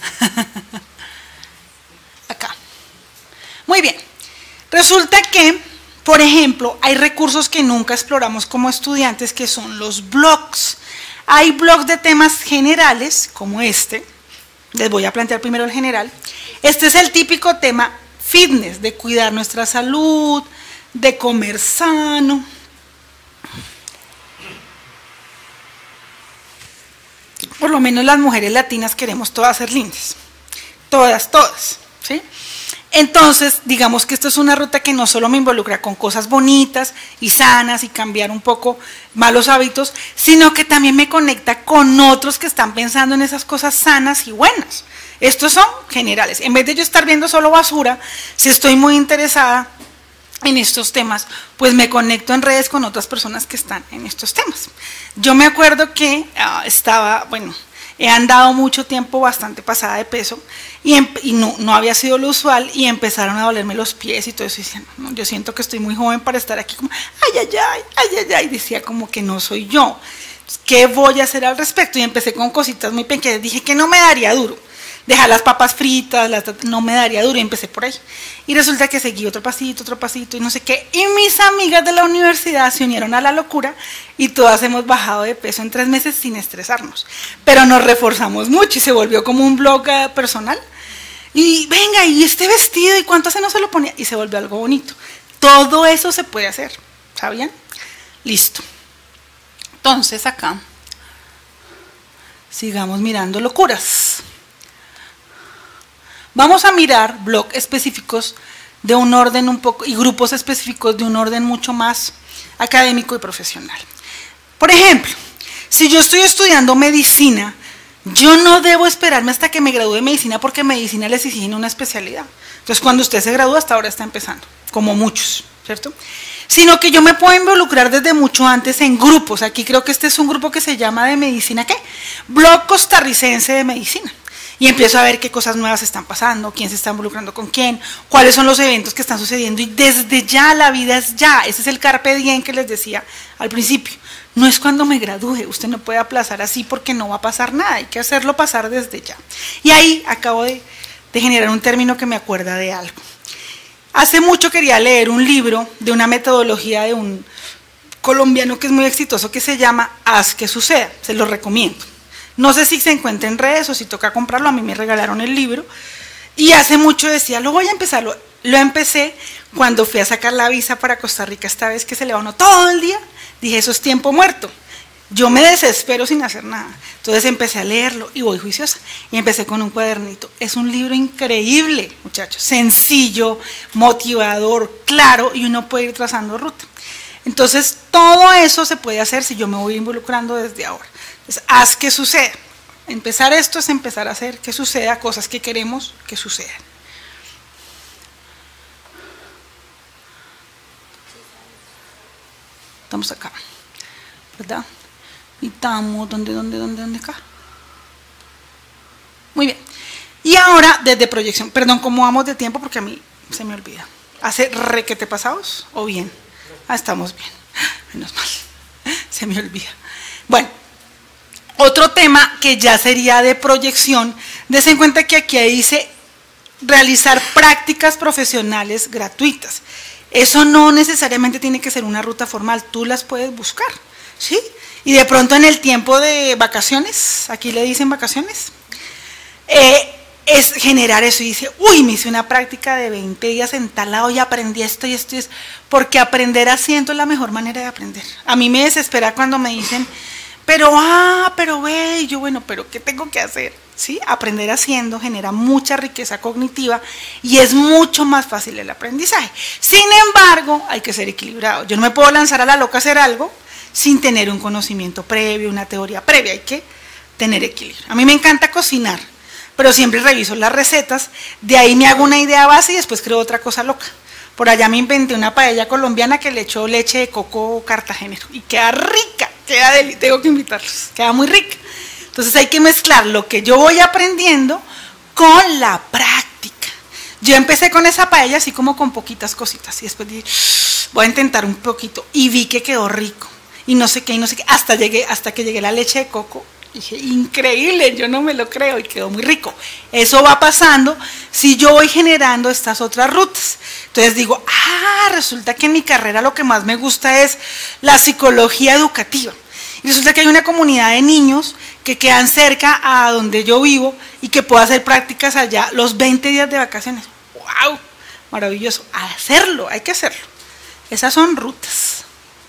Acá. Muy bien. Resulta que por ejemplo, hay recursos que nunca exploramos como estudiantes que son los blogs. Hay blogs de temas generales como este. Les voy a plantear primero el general. Este es el típico tema fitness, de cuidar nuestra salud, de comer sano. Por lo menos las mujeres latinas queremos todas ser lindas. Todas, todas, ¿sí? Entonces, digamos que esto es una ruta que no solo me involucra con cosas bonitas y sanas y cambiar un poco malos hábitos, sino que también me conecta con otros que están pensando en esas cosas sanas y buenas. Estos son generales. En vez de yo estar viendo solo basura, si estoy muy interesada en estos temas, pues me conecto en redes con otras personas que están en estos temas. Yo me acuerdo que uh, estaba, bueno, he andado mucho tiempo bastante pasada de peso y, y no, no había sido lo usual y empezaron a dolerme los pies y todo eso. Y decía, no, yo siento que estoy muy joven para estar aquí como, ay, ay, ay, ay, ay, ay, decía como que no soy yo. ¿Qué voy a hacer al respecto? Y empecé con cositas muy pequeñas, dije que no me daría duro. dejar las papas fritas, las, no me daría duro y empecé por ahí. Y resulta que seguí otro pasito, otro pasito y no sé qué. Y mis amigas de la universidad se unieron a la locura y todas hemos bajado de peso en tres meses sin estresarnos. Pero nos reforzamos mucho y se volvió como un blog personal. Y venga, y este vestido, ¿y cuánto se no se lo ponía? Y se volvió algo bonito. Todo eso se puede hacer, ¿sabían? Listo. Entonces acá, sigamos mirando locuras. Vamos a mirar blogs específicos de un orden un poco, y grupos específicos de un orden mucho más académico y profesional. Por ejemplo, si yo estoy estudiando medicina, yo no debo esperarme hasta que me gradúe de medicina porque medicina les exige una especialidad. Entonces, cuando usted se gradúa, hasta ahora está empezando, como muchos, ¿cierto? Sino que yo me puedo involucrar desde mucho antes en grupos. Aquí creo que este es un grupo que se llama de medicina, ¿qué? Blog costarricense de medicina. Y empiezo a ver qué cosas nuevas están pasando, quién se está involucrando con quién, cuáles son los eventos que están sucediendo. Y desde ya la vida es ya. Ese es el carpe diem que les decía al principio. No es cuando me gradúe, usted no puede aplazar así porque no va a pasar nada, hay que hacerlo pasar desde ya. Y ahí acabo de, de generar un término que me acuerda de algo. Hace mucho quería leer un libro de una metodología de un colombiano que es muy exitoso que se llama Haz que suceda, se lo recomiendo. No sé si se encuentra en redes o si toca comprarlo, a mí me regalaron el libro y hace mucho decía, lo voy a empezar, lo, lo empecé cuando fui a sacar la visa para Costa Rica esta vez que se le va uno todo el día, dije eso es tiempo muerto. Yo me desespero sin hacer nada. Entonces empecé a leerlo y voy juiciosa. Y empecé con un cuadernito. Es un libro increíble, muchachos. Sencillo, motivador, claro, y uno puede ir trazando ruta. Entonces, todo eso se puede hacer si yo me voy involucrando desde ahora. Entonces, haz que suceda. Empezar esto es empezar a hacer que suceda cosas que queremos que sucedan. Estamos acá, ¿verdad? Y estamos, ¿dónde, dónde, dónde, dónde acá? Muy bien. Y ahora, desde proyección, perdón, ¿cómo vamos de tiempo? Porque a mí se me olvida. ¿Hace requete pasados o bien? Ah, estamos bien. Menos mal. Se me olvida. Bueno, otro tema que ya sería de proyección, dense en cuenta que aquí dice realizar prácticas profesionales gratuitas. Eso no necesariamente tiene que ser una ruta formal, tú las puedes buscar, ¿sí? Y de pronto en el tiempo de vacaciones, aquí le dicen vacaciones, eh, es generar eso y dice, uy, me hice una práctica de veinte días en tal lado y aprendí esto y esto y esto, porque aprender haciendo es la mejor manera de aprender. A mí me desespera cuando me dicen, pero, ah, pero ve, y yo, bueno, pero ¿qué tengo que hacer? ¿Sí? Aprender haciendo genera mucha riqueza cognitiva y es mucho más fácil el aprendizaje. Sin embargo, hay que ser equilibrado. Yo no me puedo lanzar a la loca a hacer algo sin tener un conocimiento previo, una teoría previa, hay que tener equilibrio. A mí me encanta cocinar, pero siempre reviso las recetas, de ahí me hago una idea base y después creo otra cosa loca. Por allá me inventé una paella colombiana que le echó leche de coco cartagenero y queda rica, queda deli- tengo que invitarlos, queda muy rica. Entonces hay que mezclar lo que yo voy aprendiendo con la práctica. Yo empecé con esa paella así como con poquitas cositas y después dije, voy a intentar un poquito y vi que quedó rico. Y no sé qué, y no sé qué, hasta, llegué, hasta que llegué a la leche de coco, dije, increíble, yo no me lo creo y quedó muy rico. Eso va pasando si yo voy generando estas otras rutas. Entonces digo, ah, resulta que en mi carrera lo que más me gusta es la psicología educativa. Y resulta que hay una comunidad de niños que quedan cerca a donde yo vivo y que puedo hacer prácticas allá los veinte días de vacaciones. ¡Wow! Maravilloso. A hacerlo, hay que hacerlo. Esas son rutas.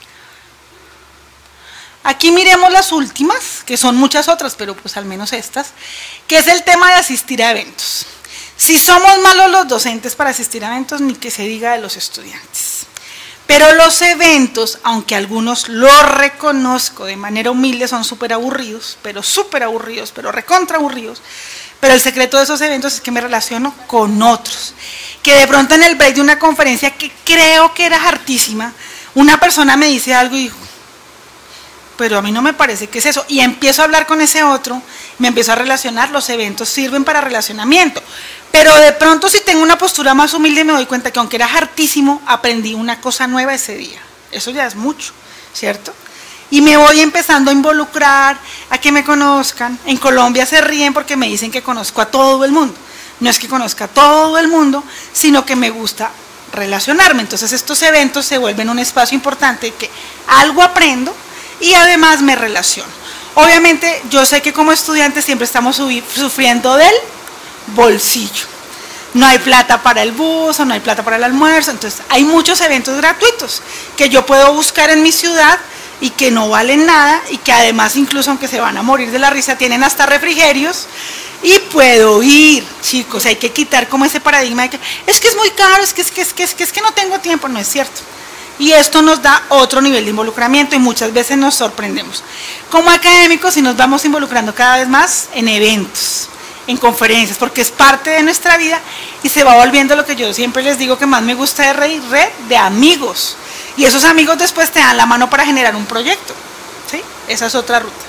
Aquí miremos las últimas, que son muchas otras, pero pues al menos estas, que es el tema de asistir a eventos. Si somos malos los docentes para asistir a eventos, ni que se diga de los estudiantes. Pero los eventos, aunque algunos los reconozco de manera humilde, son súper aburridos, pero súper aburridos, pero recontra aburridos. Pero el secreto de esos eventos es que me relaciono con otros. Que de pronto en el break de una conferencia que creo que era hartísima, una persona me dice algo y digo, pero a mí no me parece que es eso. Y empiezo a hablar con ese otro, me empiezo a relacionar, los eventos sirven para relacionamiento. Pero de pronto si tengo una postura más humilde me doy cuenta que aunque era hartísimo, aprendí una cosa nueva ese día. Eso ya es mucho, ¿cierto? y me voy empezando a involucrar, a que me conozcan. En Colombia se ríen porque me dicen que conozco a todo el mundo. No es que conozca a todo el mundo, sino que me gusta relacionarme. Entonces estos eventos se vuelven un espacio importante que algo aprendo y además me relaciono. Obviamente yo sé que como estudiantes siempre estamos sufriendo del bolsillo. No hay plata para el bus o no hay plata para el almuerzo, entonces hay muchos eventos gratuitos que yo puedo buscar en mi ciudad y que no valen nada y que además incluso aunque se van a morir de la risa tienen hasta refrigerios y puedo ir, chicos. Hay que quitar como ese paradigma de que es que es muy caro, es que es que es que es que, es que no tengo tiempo. No es cierto. Y esto nos da otro nivel de involucramiento y muchas veces nos sorprendemos. Como académicos y nos vamos involucrando cada vez más en eventos, en conferencias, porque es parte de nuestra vida y se va volviendo lo que yo siempre les digo que más me gusta de red, red de amigos. Y esos amigos después te dan la mano para generar un proyecto, ¿sí? Esa es otra ruta.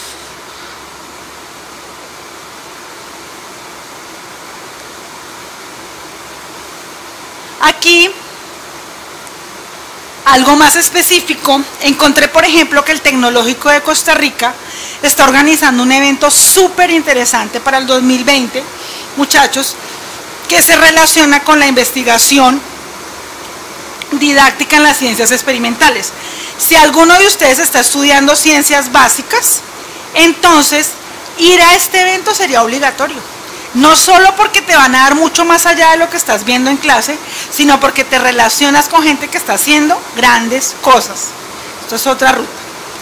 Aquí, algo más específico, encontré por ejemplo que el Tecnológico de Costa Rica está organizando un evento súper interesante para el dos mil veinte, muchachos, que se relaciona con la investigación didáctica en las ciencias experimentales. Si alguno de ustedes está estudiando ciencias básicas, entonces ir a este evento sería obligatorio. No solo porque te van a dar mucho más allá de lo que estás viendo en clase, sino porque te relacionas con gente que está haciendo grandes cosas. Esto es otra ruta.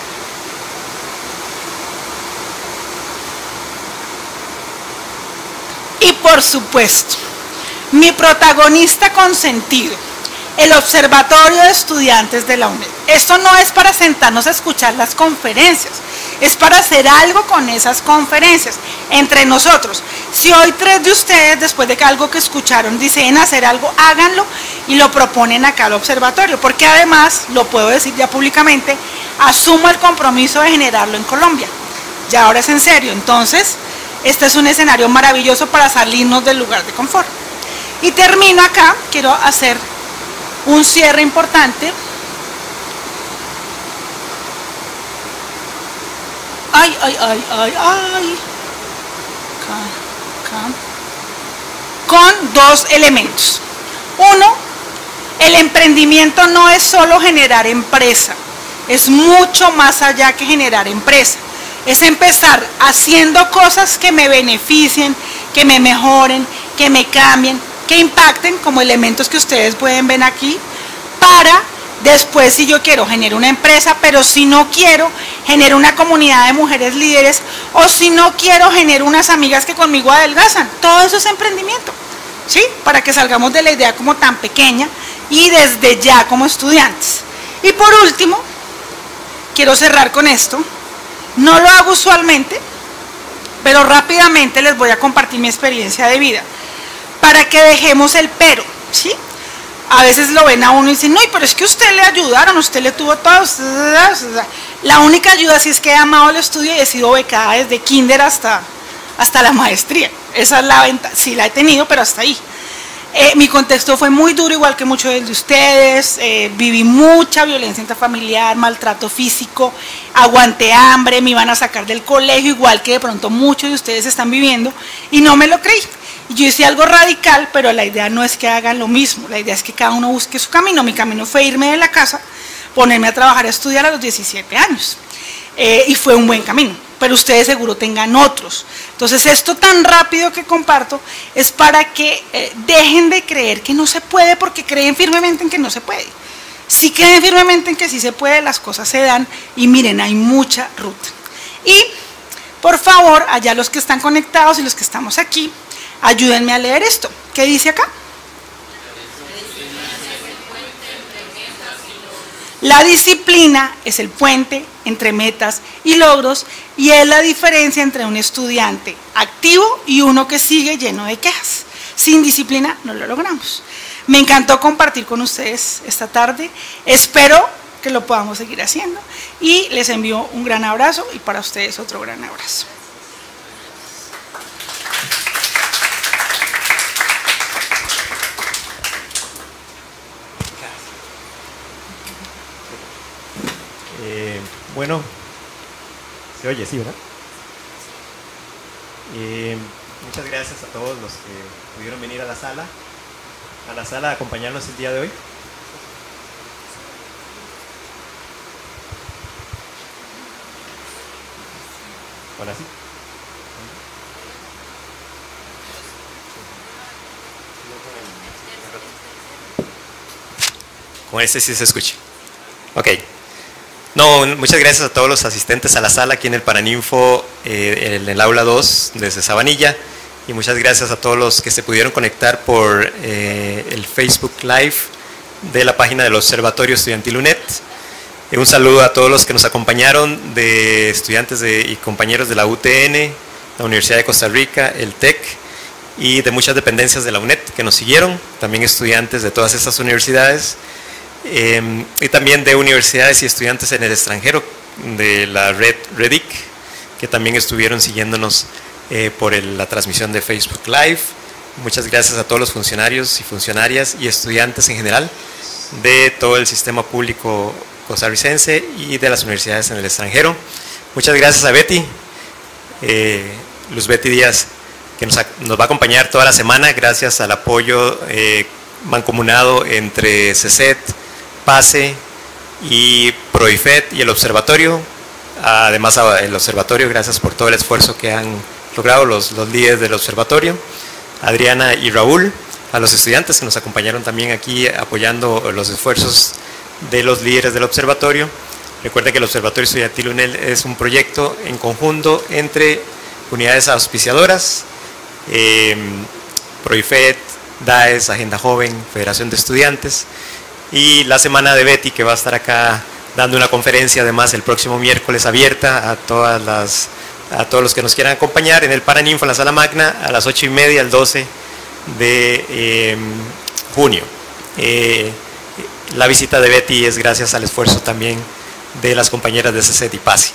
Y por supuesto, mi protagonista consentido, el Observatorio de Estudiantes de la UNED. Esto no es para sentarnos a escuchar las conferencias, es para hacer algo con esas conferencias, entre nosotros. Si hoy tres de ustedes, después de que algo que escucharon, deciden hacer algo, háganlo y lo proponen acá al observatorio, porque además, lo puedo decir ya públicamente, asumo el compromiso de generarlo en Colombia. Ya ahora es en serio, entonces, este es un escenario maravilloso para salirnos del lugar de confort. Y termino acá, quiero hacer un cierre importante. Ay, ay, ay, ay, ay. Acá, acá. Con dos elementos. Uno, el emprendimiento no es solo generar empresa, es mucho más allá que generar empresa. Es empezar haciendo cosas que me beneficien, que me mejoren, que me cambien, que impacten como elementos que ustedes pueden ver aquí, para después, si yo quiero, generar una empresa, pero si no quiero, generar una comunidad de mujeres líderes, o si no quiero, generar unas amigas que conmigo adelgazan. Todo eso es emprendimiento, ¿sí? Para que salgamos de la idea como tan pequeña y desde ya como estudiantes. Y por último, quiero cerrar con esto. No lo hago usualmente, pero rápidamente les voy a compartir mi experiencia de vida, para que dejemos el pero, ¿sí? A veces lo ven a uno y dicen, no, pero es que usted le ayudaron, usted le tuvo todo. La única ayuda sí es que he amado el estudio y he sido becada desde kinder hasta, hasta la maestría. Esa es la ventaja, sí la he tenido, pero hasta ahí. Eh, mi contexto fue muy duro, igual que muchos de ustedes. Eh, viví mucha violencia intrafamiliar, maltrato físico, aguanté hambre, me iban a sacar del colegio, igual que de pronto muchos de ustedes están viviendo, y no me lo creí. Yo hice algo radical, pero la idea no es que hagan lo mismo, la idea es que cada uno busque su camino. Mi camino fue irme de la casa, ponerme a trabajar, a estudiar a los diecisiete años, eh, y fue un buen camino, pero ustedes seguro tengan otros. Entonces esto tan rápido que comparto es para que eh, dejen de creer que no se puede, porque creen firmemente en que no se puede. Si creen firmemente en que sí se puede, las cosas se dan, y miren, hay mucha ruta. Y por favor, allá los que están conectados y los que estamos aquí, ayúdenme a leer esto. ¿Qué dice acá? La disciplina es el puente entre metas y logros, y es la diferencia entre un estudiante activo y uno que sigue lleno de quejas. Sin disciplina no lo logramos. Me encantó compartir con ustedes esta tarde. Espero que lo podamos seguir haciendo y les envío un gran abrazo, y para ustedes otro gran abrazo. Eh, bueno, se oye, sí, ¿verdad? Eh, muchas gracias a todos los que pudieron venir a la sala, a la sala a acompañarnos el día de hoy. Ahora sí. Con este sí se escucha. Ok. No, muchas gracias a todos los asistentes a la sala aquí en el Paraninfo, eh, en el aula dos desde Sabanilla. Y muchas gracias a todos los que se pudieron conectar por eh, el Facebook Live de la página del Observatorio Estudiantil U N E D. Eh, un saludo a todos los que nos acompañaron, de estudiantes de, y compañeros de la U T N, la Universidad de Costa Rica, el TEC y de muchas dependencias de la U N E D que nos siguieron, también estudiantes de todas estas universidades. Eh, y también de universidades y estudiantes en el extranjero de la red REDIC, que también estuvieron siguiéndonos eh, por el, la transmisión de Facebook Live. Muchas gracias a todos los funcionarios y funcionarias y estudiantes en general de todo el sistema público costarricense y de las universidades en el extranjero. Muchas gracias a Betty, eh, Luz Betty Díaz, que nos, nos va a acompañar toda la semana gracias al apoyo eh, mancomunado entre CECET, PASE y PROIFET y el observatorio. Además, el observatorio, gracias por todo el esfuerzo que han logrado los, los líderes del observatorio, Adriana y Raúl, a los estudiantes que nos acompañaron también aquí apoyando los esfuerzos de los líderes del observatorio. Recuerden que el Observatorio Estudiantil U N E D es un proyecto en conjunto entre unidades auspiciadoras, eh, PROIFET, DAES, Agenda Joven, Federación de Estudiantes, y la Semana de Betty, que va a estar acá dando una conferencia además el próximo miércoles abierta a todas las a todos los que nos quieran acompañar en el Paraninfo, en la Sala Magna, a las ocho y media, el doce de eh, junio. Eh, la visita de Betty es gracias al esfuerzo también de las compañeras de CECET y PASE.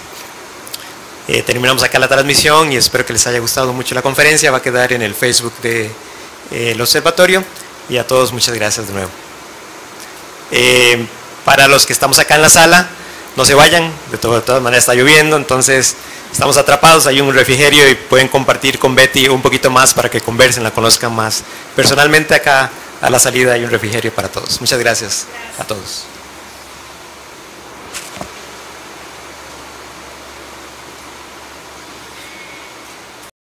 Eh, terminamos acá la transmisión y espero que les haya gustado mucho la conferencia. Va a quedar en el Facebook del de, eh, observatorio, y a todos muchas gracias de nuevo. Eh, para los que estamos acá en la sala, no se vayan, de, todo, de todas maneras está lloviendo, entonces estamos atrapados, hay un refrigerio y pueden compartir con Betty un poquito más para que conversen, la conozcan más. Personalmente acá a la salida hay un refrigerio para todos. Muchas gracias a todos.